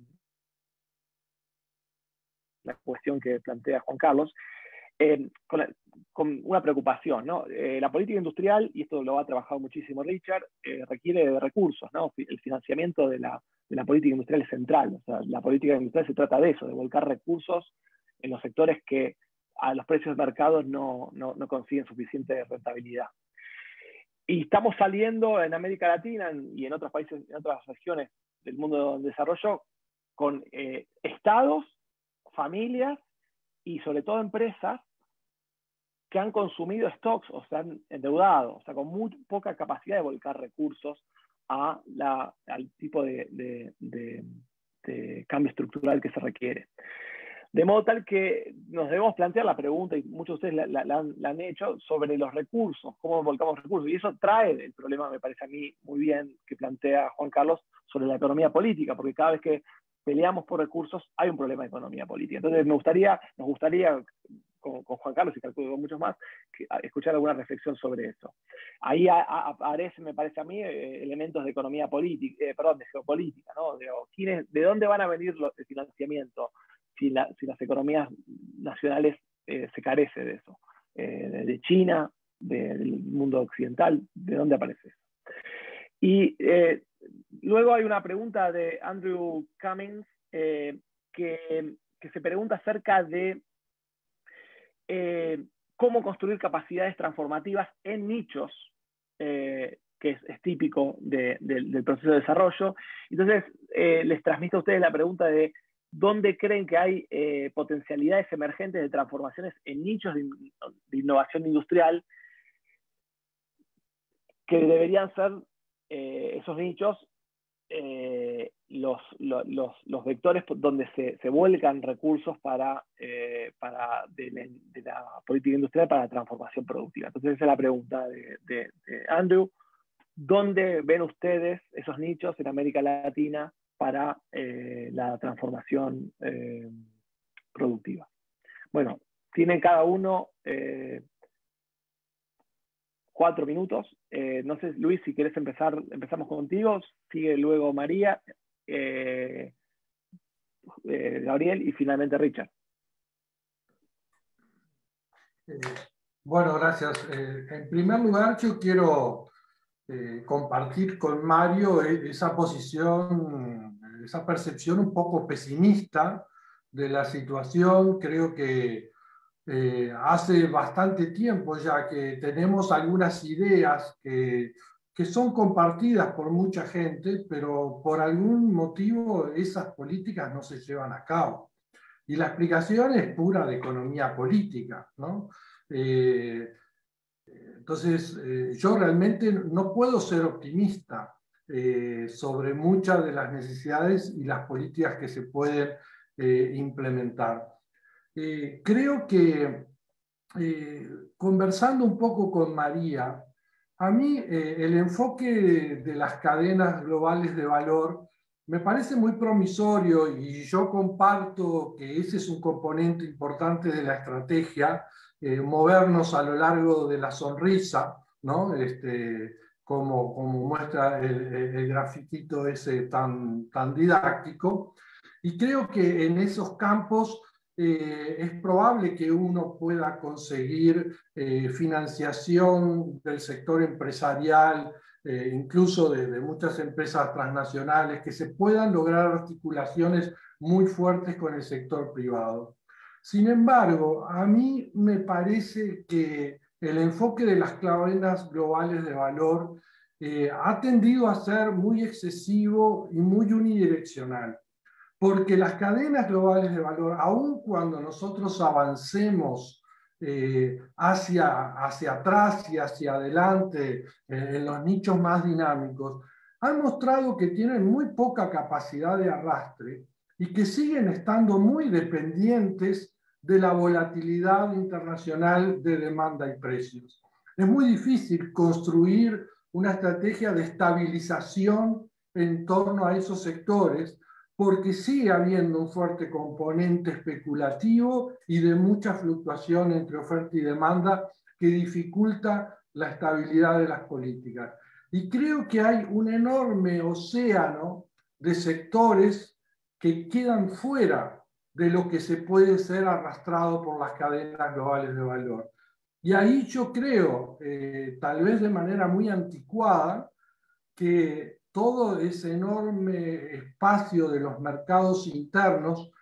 la cuestión que plantea Juan Carlos, eh, con, la, con una preocupación, ¿no? Eh, la política industrial, y esto lo ha trabajado muchísimo Richard, eh, requiere de recursos, ¿no? El financiamiento de la, de la política industrial es central. O sea, la política industrial se trata de eso, de volcar recursos en los sectores que a los precios de mercado no, no, no consiguen suficiente rentabilidad. Y estamos saliendo en América Latina y en otros países, en otras regiones del mundo en desarrollo, con eh, estados, familias y sobre todo empresas que han consumido stocks o se han endeudado, o sea, con muy poca capacidad de volcar recursos a la, al tipo de, de, de, de cambio estructural que se requiere. De modo tal que nos debemos plantear la pregunta, y muchos de ustedes la, la, la, han, la han hecho, sobre los recursos, cómo volcamos recursos. Y eso trae el problema, me parece a mí, muy bien, que plantea Juan Carlos sobre la economía política, porque cada vez que peleamos por recursos, hay un problema de economía política. Entonces me gustaría, nos gustaría, con, con Juan Carlos y calculo con muchos más, que, escuchar alguna reflexión sobre eso. Ahí a, a, aparecen, me parece a mí, eh, elementos de economía política, eh, perdón, de geopolítica, ¿no? De, ¿quiénes, ¿De dónde van a venir los, el financiamiento si, la, si las economías nacionales eh, se carece de eso? Eh, de China, de, del mundo occidental, ¿de dónde aparece eso? Y eh, luego hay una pregunta de Andrew Cummings eh, que, que se pregunta acerca de eh, cómo construir capacidades transformativas en nichos, eh, que es, es típico de, de, del proceso de desarrollo. Entonces, eh, les transmito a ustedes la pregunta de dónde creen que hay eh, potencialidades emergentes de transformaciones en nichos de, de innovación industrial que deberían ser eh, esos nichos eh, los, los, los, los vectores donde se, se vuelcan recursos para, eh, para de, la, de la política industrial para la transformación productiva. Entonces esa es la pregunta de, de, de Andrew. ¿Dónde ven ustedes esos nichos en América Latina para eh, la transformación eh, productiva? Bueno, tienen cada uno eh, cuatro minutos. Eh, no sé, Luis, si quieres empezar, empezamos contigo, sigue luego María, eh, eh, Gabriel y finalmente Richard. Eh, bueno, gracias. Eh, en primer lugar, yo quiero eh, compartir con Mario esa posición, esa percepción un poco pesimista de la situación. Creo que Eh, hace bastante tiempo ya que tenemos algunas ideas que, que son compartidas por mucha gente, pero por algún motivo esas políticas no se llevan a cabo. Y la explicación es pura de economía política, ¿no? Eh, entonces, eh, yo realmente no puedo ser optimista eh, sobre muchas de las necesidades y las políticas que se pueden eh, implementar. Eh, creo que eh, conversando un poco con María, a mí eh, el enfoque de las cadenas globales de valor me parece muy promisorio y yo comparto que ese es un componente importante de la estrategia, eh, movernos a lo largo de la sonrisa, ¿no? Este, como, como muestra el, el grafiquito ese tan, tan didáctico. Y creo que en esos campos Eh, es probable que uno pueda conseguir eh, financiación del sector empresarial, eh, incluso de, de muchas empresas transnacionales, que se puedan lograr articulaciones muy fuertes con el sector privado. Sin embargo, a mí me parece que el enfoque de las cadenas globales de valor eh, ha tendido a ser muy excesivo y muy unidireccional. Porque las cadenas globales de valor, aun cuando nosotros avancemos eh, hacia, hacia atrás y hacia adelante eh, en los nichos más dinámicos, han mostrado que tienen muy poca capacidad de arrastre y que siguen estando muy dependientes de la volatilidad internacional de demanda y precios. Es muy difícil construir una estrategia de estabilización en torno a esos sectores, porque sigue habiendo un fuerte componente especulativo y de mucha fluctuación entre oferta y demanda que dificulta la estabilidad de las políticas. Y creo que hay un enorme océano de sectores que quedan fuera de lo que se puede ser arrastrado por las cadenas globales de valor. Y ahí yo creo, eh, tal vez de manera muy anticuada, que todo ese enorme espacio de los mercados internos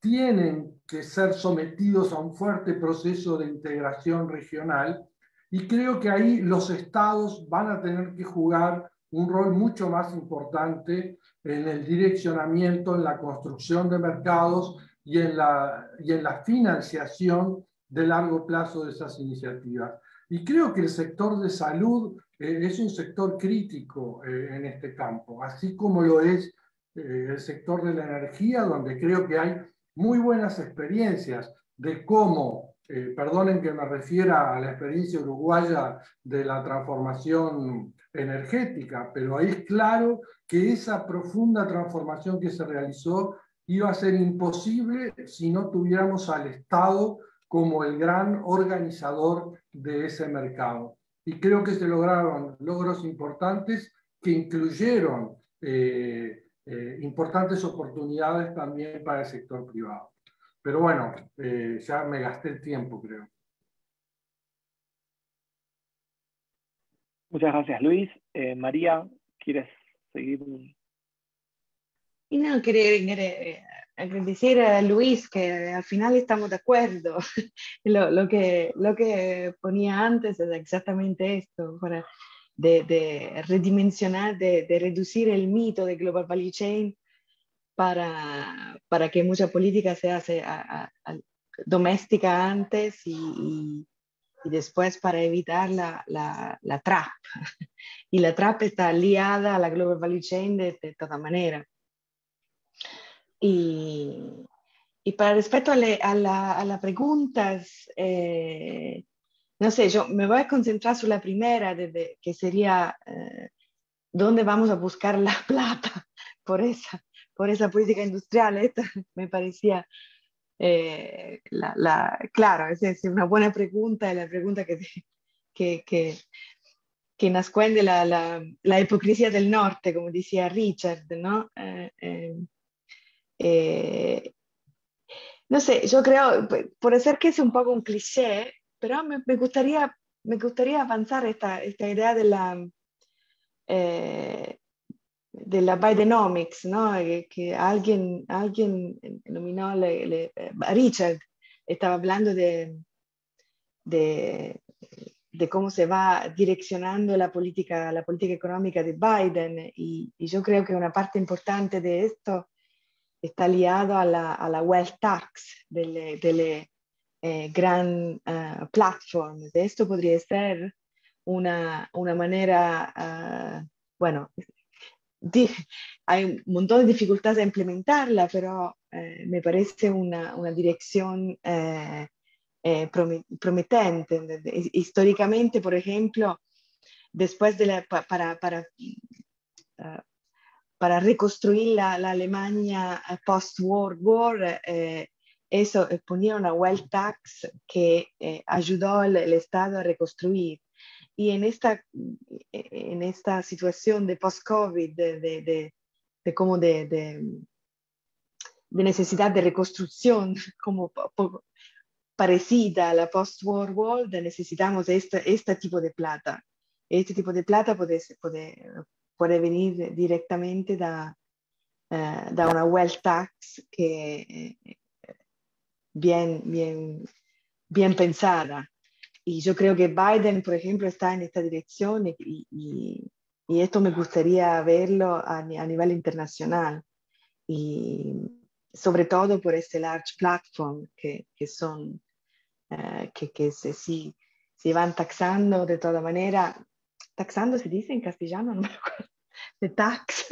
tienen que ser sometidos a un fuerte proceso de integración regional, y creo que ahí los estados van a tener que jugar un rol mucho más importante en el direccionamiento, en la construcción de mercados y en la, y en la financiación de largo plazo de esas iniciativas. Y creo que el sector de salud eh, es un sector crítico eh, en este campo, así como lo es eh, el sector de la energía, donde creo que hay muy buenas experiencias de cómo, eh, perdonen que me refiera a la experiencia uruguaya de la transformación energética, pero ahí es claro que esa profunda transformación que se realizó iba a ser imposible si no tuviéramos al Estado como el gran organizador de ese mercado. Y creo que se lograron logros importantes que incluyeron eh, eh, importantes oportunidades también para el sector privado. Pero bueno, eh, ya me gasté el tiempo, creo. Muchas gracias, Luis. Eh, María, ¿quieres seguir? Y no, quería agradecer a Luis que al final estamos de acuerdo. Lo, lo, que, lo que ponía antes es exactamente esto, para de, de redimensionar, de, de reducir el mito de Global Value Chain para, para que mucha política se hace a, a, a, doméstica antes y, y, y después para evitar la, la, la trap. Y la trap está liada a la Global Value Chain de, de toda manera. Y, y para respecto a, le, a, la, a las preguntas, eh, no sé, yo me voy a concentrar sobre la primera, de, de, que sería eh, ¿dónde vamos a buscar la plata por esa, por esa política industrial? Esta me parecía, eh, la, la, claro, es, es una buena pregunta, la pregunta que, que, que, que nasconde la, la, la hipocresía del norte, como decía Richard, ¿no? Eh, eh, Eh, no sé, yo creo, por ser que es un poco un cliché, pero me, me gustaría, me gustaría avanzar esta, esta idea de la, eh, de la Bidenomics, ¿no? Que, que alguien, alguien nominó, le, le, Richard estaba hablando de, de, de cómo se va direccionando la política, la política económica de Biden, y, y yo creo que una parte importante de esto está liado a la, a la wealth tax delle, delle eh, gran uh, platform. Esto podría ser una, una manera, uh, bueno, di, hay un montón de dificultades a implementarla, pero eh, me parece una, una dirección eh, eh, prometente. Históricamente, por ejemplo, después de la, para, para uh, para reconstruir la, la Alemania post-World War, eh, eso ponía una wealth tax que eh, ayudó al Estado a reconstruir. Y en esta, en esta situación de post-COVID, de, de, de, de, como de, de, de necesidad de reconstrucción, como parecida a la post-World War, necesitamos este, este tipo de plata. Este tipo de plata puede, puede, puede venir directamente da, eh, da una wealth tax que eh, bien, bien, bien pensada. Y yo creo que Biden, por ejemplo, está en esta dirección y, y, y esto me gustaría verlo a, a nivel internacional. Y sobre todo por este large platform que, que son, eh, que, que se, si, si van taxando de toda manera. Taxando se dice en castellano, no me acuerdo, de tax.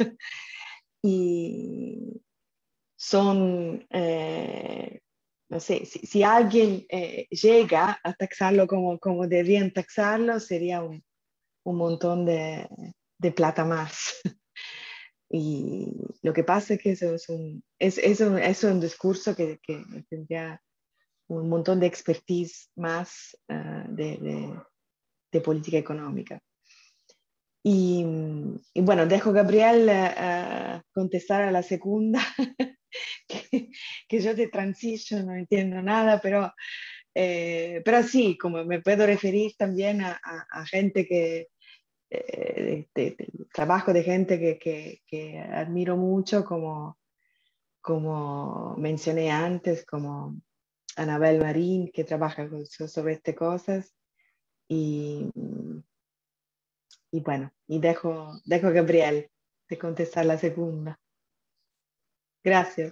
Y son, eh, no sé, si, si alguien eh, llega a taxarlo como, como deberían taxarlo, sería un, un montón de, de plata más. Y lo que pasa es que eso es un, es, es un, es un discurso que, que tendría un montón de expertise más uh, de, de, de política económica. Y, y bueno, dejo a Gabriel uh, contestar a la segunda, que, que yo de transition no entiendo nada, pero, eh, pero sí, como me puedo referir también a, a, a gente que, eh, de, de, trabajo de gente que, que, que admiro mucho, como, como mencioné antes, como Anabel Marín, que trabaja sobre estas cosas. Y, y bueno, y dejo, dejo a Gabriel de contestar la segunda. Gracias.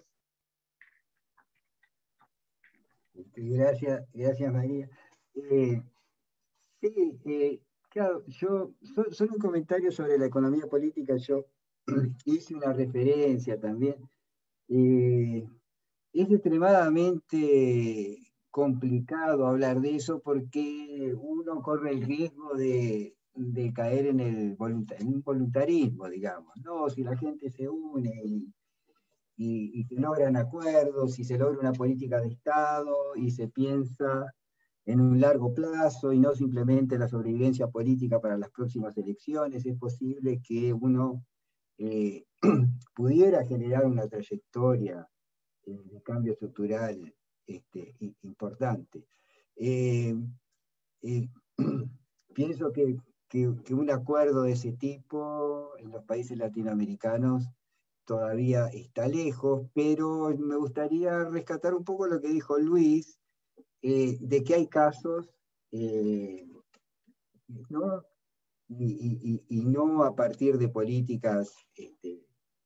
Gracias, gracias María. Eh, sí, eh, claro, yo, so, solo un comentario sobre la economía política, yo hice una referencia también. Eh, es extremadamente complicado hablar de eso porque uno corre el riesgo de, de caer en el voluntar, en un voluntarismo, digamos, ¿no? Si la gente se une y, y, y se logran acuerdos, y se logra una política de Estado, y se piensa en un largo plazo, y no simplemente la sobrevivencia política para las próximas elecciones, es posible que uno eh, pudiera generar una trayectoria eh, de cambio estructural este, importante. Eh, eh, pienso que, que, que un acuerdo de ese tipo en los países latinoamericanos todavía está lejos, pero me gustaría rescatar un poco lo que dijo Luis, eh, de que hay casos, eh, ¿no? Y, y, y no a partir de políticas este,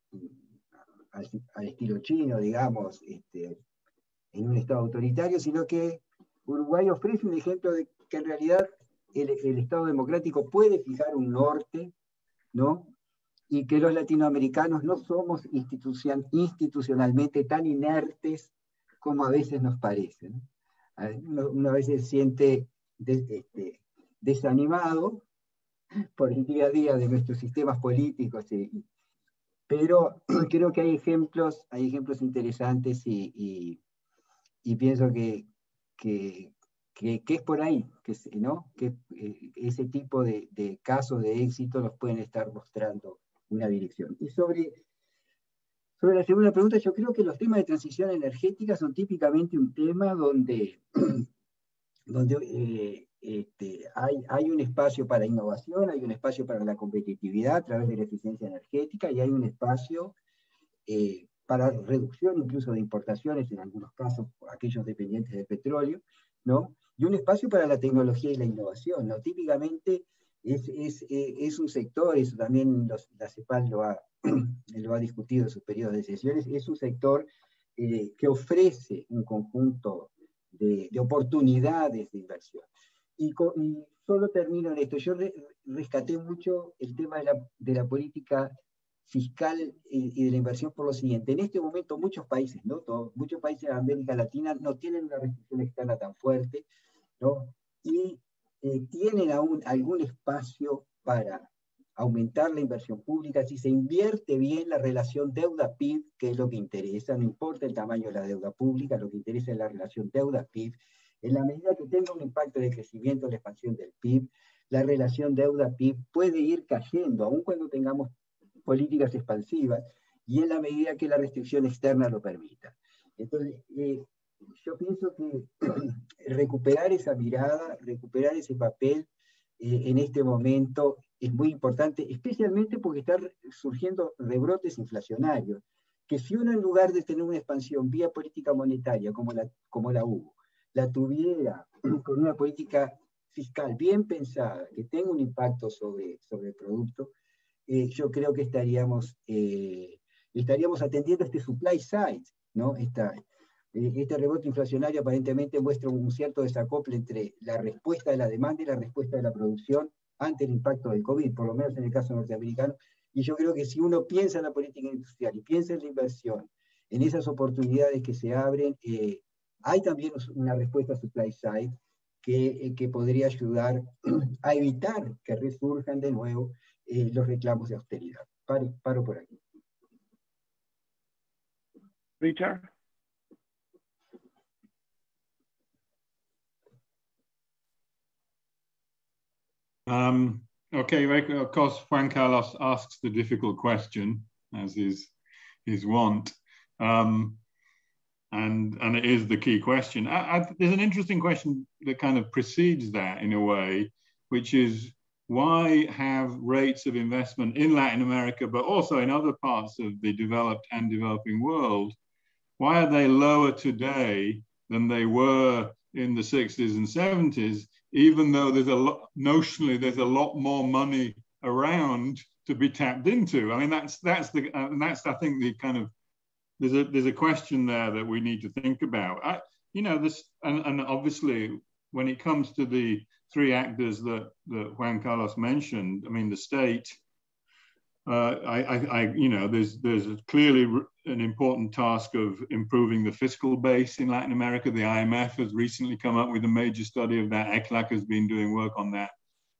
al, al estilo chino, digamos, este, en un Estado autoritario, sino que Uruguay ofrece un ejemplo de que en realidad el, el Estado democrático puede fijar un norte, ¿no? Y que los latinoamericanos no somos institucion, institucionalmente tan inertes como a veces nos parece, ¿no? Uno, uno a veces se siente des, este, desanimado por el día a día de nuestros sistemas políticos, y, pero creo que hay ejemplos, hay ejemplos interesantes y, y, y pienso que, que, que, que es por ahí, que, ¿no? que eh, ese tipo de, de casos de éxito nos pueden estar mostrando una dirección. Y sobre, sobre la segunda pregunta, yo creo que los temas de transición energética son típicamente un tema donde, donde eh, este, hay, hay un espacio para innovación, hay un espacio para la competitividad a través de la eficiencia energética, y hay un espacio eh, para reducción incluso de importaciones, en algunos casos aquellos dependientes de petróleo, ¿no? Y un espacio para la tecnología y la innovación, ¿no? Típicamente es, es, es un sector, eso también los, la CEPAL lo ha, lo ha discutido en sus periodos de sesiones, es un sector eh, que ofrece un conjunto de, de oportunidades de inversión. Y, con, y solo termino en esto, yo re, rescaté mucho el tema de la, de la política fiscal y de la inversión por lo siguiente. En este momento muchos países, ¿no? Todos, muchos países de América Latina no tienen una restricción externa tan fuerte, ¿no? Y eh, tienen aún algún espacio para aumentar la inversión pública si se invierte bien la relación deuda-P I B, que es lo que interesa, no importa el tamaño de la deuda pública, lo que interesa es la relación deuda-P I B. En la medida que tenga un impacto de crecimiento en la expansión del P I B, la relación deuda-P I B puede ir cayendo, aun cuando tengamos políticas expansivas, y en la medida que la restricción externa lo permita. Entonces, eh, yo pienso que recuperar esa mirada, recuperar ese papel eh, en este momento es muy importante, especialmente porque están surgiendo rebrotes inflacionarios, que si uno en lugar de tener una expansión vía política monetaria como la, como la hubo, la tuviera con una política fiscal bien pensada, que tenga un impacto sobre, sobre el producto, eh, yo creo que estaríamos, eh, estaríamos atendiendo este supply side, ¿no? Esta, eh, este rebote inflacionario aparentemente muestra un cierto desacople entre la respuesta de la demanda y la respuesta de la producción ante el impacto del COVID, por lo menos en el caso norteamericano. Y yo creo que si uno piensa en la política industrial y piensa en la inversión, en esas oportunidades que se abren, eh, hay también una respuesta supply side que, eh, que podría ayudar a evitar que resurjan de nuevo eh, los reclamos de austeridad. Paro, paro por aquí. Richard. Um, okay, of course, Juan Carlos asks the difficult question, as is his wont. Um, and, and it is the key question. I, I, there's an interesting question that kind of precedes that in a way, which is why have rates of investment in Latin America, but also in other parts of the developed and developing world, why are they lower today than they were in the sixties and seventies, even though there's a lot, notionally, there's a lot more money around to be tapped into? I mean, that's, that's the, uh, and that's, I think, the kind of, there's a, there's a question there that we need to think about. I, you know, this, and, and obviously, when it comes to the three actors that, that Juan Carlos mentioned, I mean, the state, uh, I, I, I, you know, there's, there's clearly an important task of improving the fiscal base in Latin America. The I M F has recently come up with a major study of that. E C L A C has been doing work on that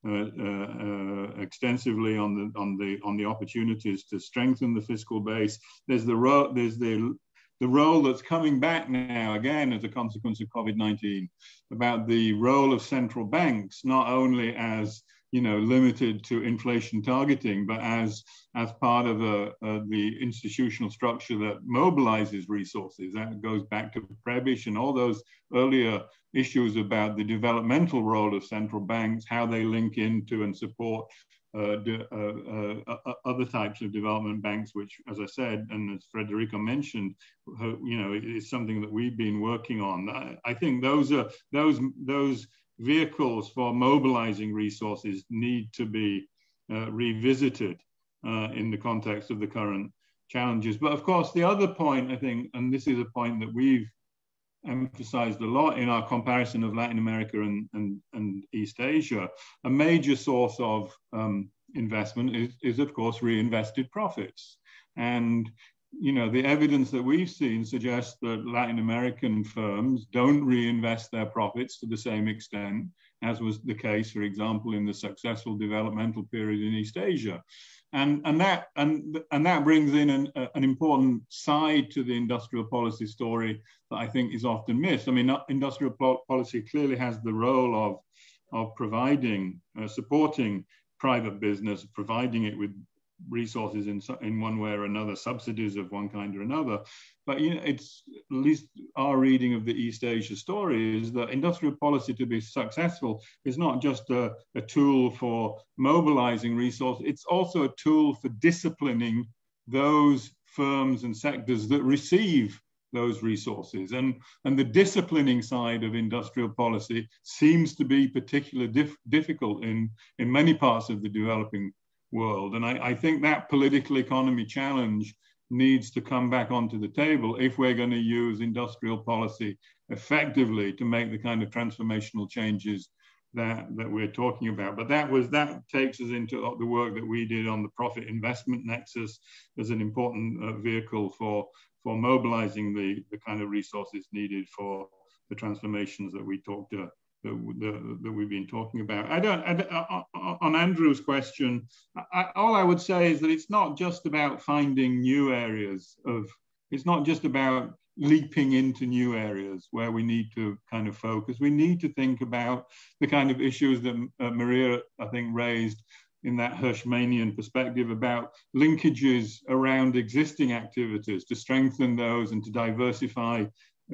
uh, uh, uh, extensively on the on the on the opportunities to strengthen the fiscal base. There's the ro there's the the role that's coming back now again as a consequence of COVID nineteen about the role of central banks, not only as you know, limited to inflation targeting, but as as part of a, a, the institutional structure that mobilizes resources. That goes back to Prebisch and all those earlier issues about the developmental role of central banks, how they link into and support uh, de, uh, uh, other types of development banks, which, as I said, and as Federico mentioned, you know, is something that we've been working on. I, I think those are those those. vehicles for mobilizing resources need to be uh, revisited uh, in the context of the current challenges. But of course, the other point, I think, and this is a point that we've emphasized a lot in our comparison of Latin America and, and, and East Asia, a major source of um, investment is, is, of course, reinvested profits. And you know, the evidence that we've seen suggests that Latin American firms don't reinvest their profits to the same extent as was the case, for example, in the successful developmental period in East Asia. And, and, that, and, and that brings in an, an important side to the industrial policy story that I think is often missed. I mean, industrial policy clearly has the role of, of providing, uh, supporting private business, providing it with resources in, in one way or another, subsidies of one kind or another. But you know, it's at least our reading of the East Asia story is that industrial policy to be successful is not just a, a tool for mobilizing resources, it's also a tool for disciplining those firms and sectors that receive those resources. And, and the disciplining side of industrial policy seems to be particularly dif difficult in, in many parts of the developing world. And I, I think that political economy challenge needs to come back onto the table if we're going to use industrial policy effectively to make the kind of transformational changes that, that we're talking about. But that was that takes us into the work that we did on the profit investment nexus as an important uh, vehicle for, for mobilizing the, the kind of resources needed for the transformations that we talked about. That, that, that we've been talking about. I don't, I, on Andrew's question, I, all I would say is that it's not just about finding new areas of, it's not just about leaping into new areas where we need to kind of focus. We need to think about the kind of issues that uh, Maria, I think, raised in that Hirschmanian perspective about linkages around existing activities to strengthen those and to diversify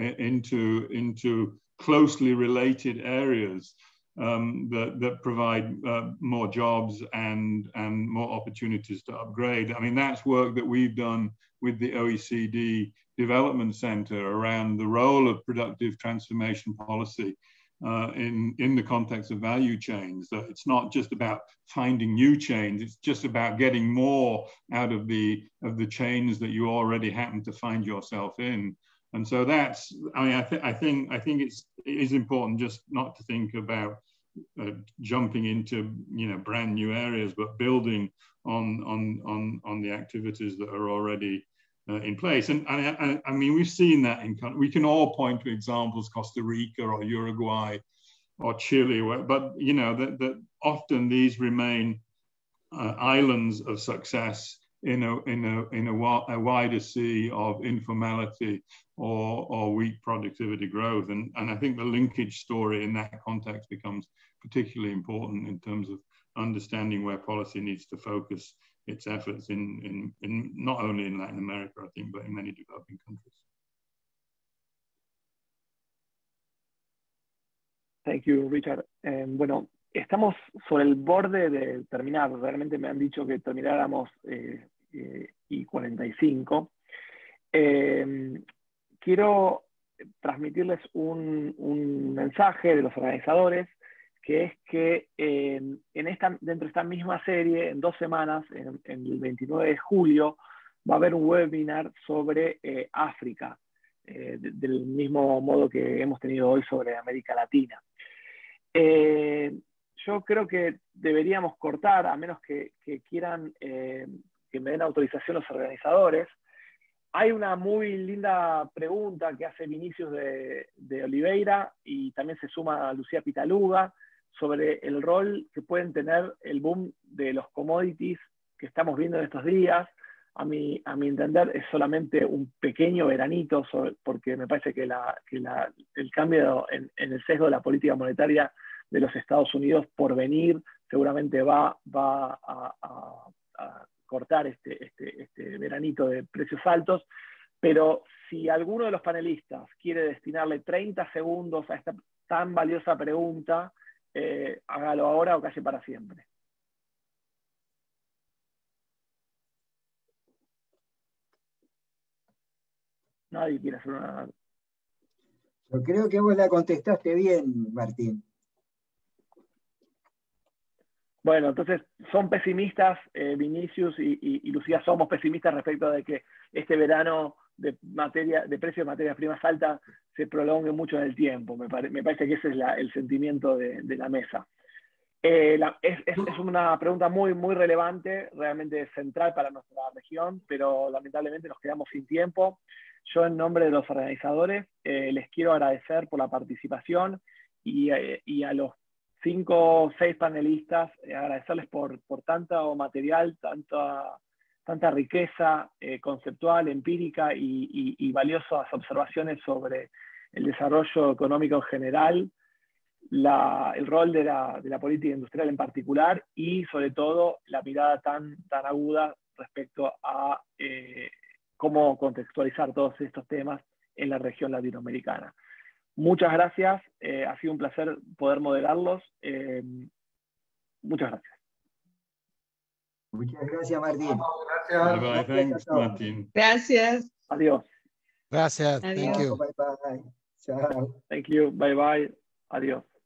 into, into closely related areas um, that, that provide uh, more jobs and, and more opportunities to upgrade. I mean, that's work that we've done with the O E C D Development Center around the role of productive transformation policy uh, in, in the context of value chains. That it's not just about finding new chains, it's just about getting more out of the, of the chains that you already happen to find yourself in. And so that's, I mean, I, th I think I think it's, it is important just not to think about uh, jumping into, you know, brand new areas, but building on, on, on, on the activities that are already uh, in place. And, and I, I mean, we've seen that in, we can all point to examples, Costa Rica or Uruguay or Chile, where, but, you know, that, that often these remain uh, islands of success in a, in a, in a, a wider sea of informality or, or weak productivity growth. And, and I think the linkage story in that context becomes particularly important in terms of understanding where policy needs to focus its efforts in, in, in not only in Latin America, I think, but in many developing countries. Thank you, Richard. Eh, bueno, estamos sobre el borde de terminar. Realmente me han dicho que termináramos eh, eh, y cuarenta y cinco. Eh, quiero transmitirles un, un mensaje de los organizadores, que es que eh, en esta, dentro de esta misma serie, en dos semanas, en, en el veintinueve de julio, va a haber un webinar sobre eh, África, eh, de, del mismo modo que hemos tenido hoy sobre América Latina. Eh, yo creo que deberíamos cortar, a menos que, que quieran eh, que me den autorización los organizadores. Hay una muy linda pregunta que hace Vinicius de, de Oliveira y también se suma a Lucía Pitaluga sobre el rol que pueden tener el boom de los commodities que estamos viendo en estos días. A mi, a mi entender es solamente un pequeño veranito, sobre, porque me parece que, la, que la, el cambio en, en el sesgo de la política monetaria de los Estados Unidos por venir seguramente va, va a, a, a cortar este, este, este veranito de precios altos, pero si alguno de los panelistas quiere destinarle treinta segundos a esta tan valiosa pregunta, eh, hágalo ahora o calle para siempre. Nadie quiere hacer una... Yo creo que vos la contestaste bien, Martín. Bueno, entonces son pesimistas, eh, Vinicius y, y, y Lucía, somos pesimistas respecto de que este verano de, materia, de precios de materias primas altas se prolongue mucho en el tiempo. Me, pare, me parece que ese es la, el sentimiento de, de la mesa. Eh, la, es, es, es una pregunta muy, muy relevante, realmente central para nuestra región, pero lamentablemente nos quedamos sin tiempo. Yo, en nombre de los organizadores, eh, les quiero agradecer por la participación y, eh, y a los cinco o seis panelistas, eh, agradecerles por, por tanto material, tanta, tanta riqueza eh, conceptual, empírica y, y, y valiosas observaciones sobre el desarrollo económico en general, la, el rol de la, de la política industrial en particular y, sobre todo, la mirada tan, tan aguda respecto a eh, cómo contextualizar todos estos temas en la región latinoamericana. Muchas gracias, eh, ha sido un placer poder moderarlos. Eh, muchas gracias. Muchas gracias, Martín. Gracias. Bye bye, thanks, Martin. Gracias. Adiós. Gracias. Adiós. Thank you. Bye bye. Chao. Thank you. Bye bye. Adiós.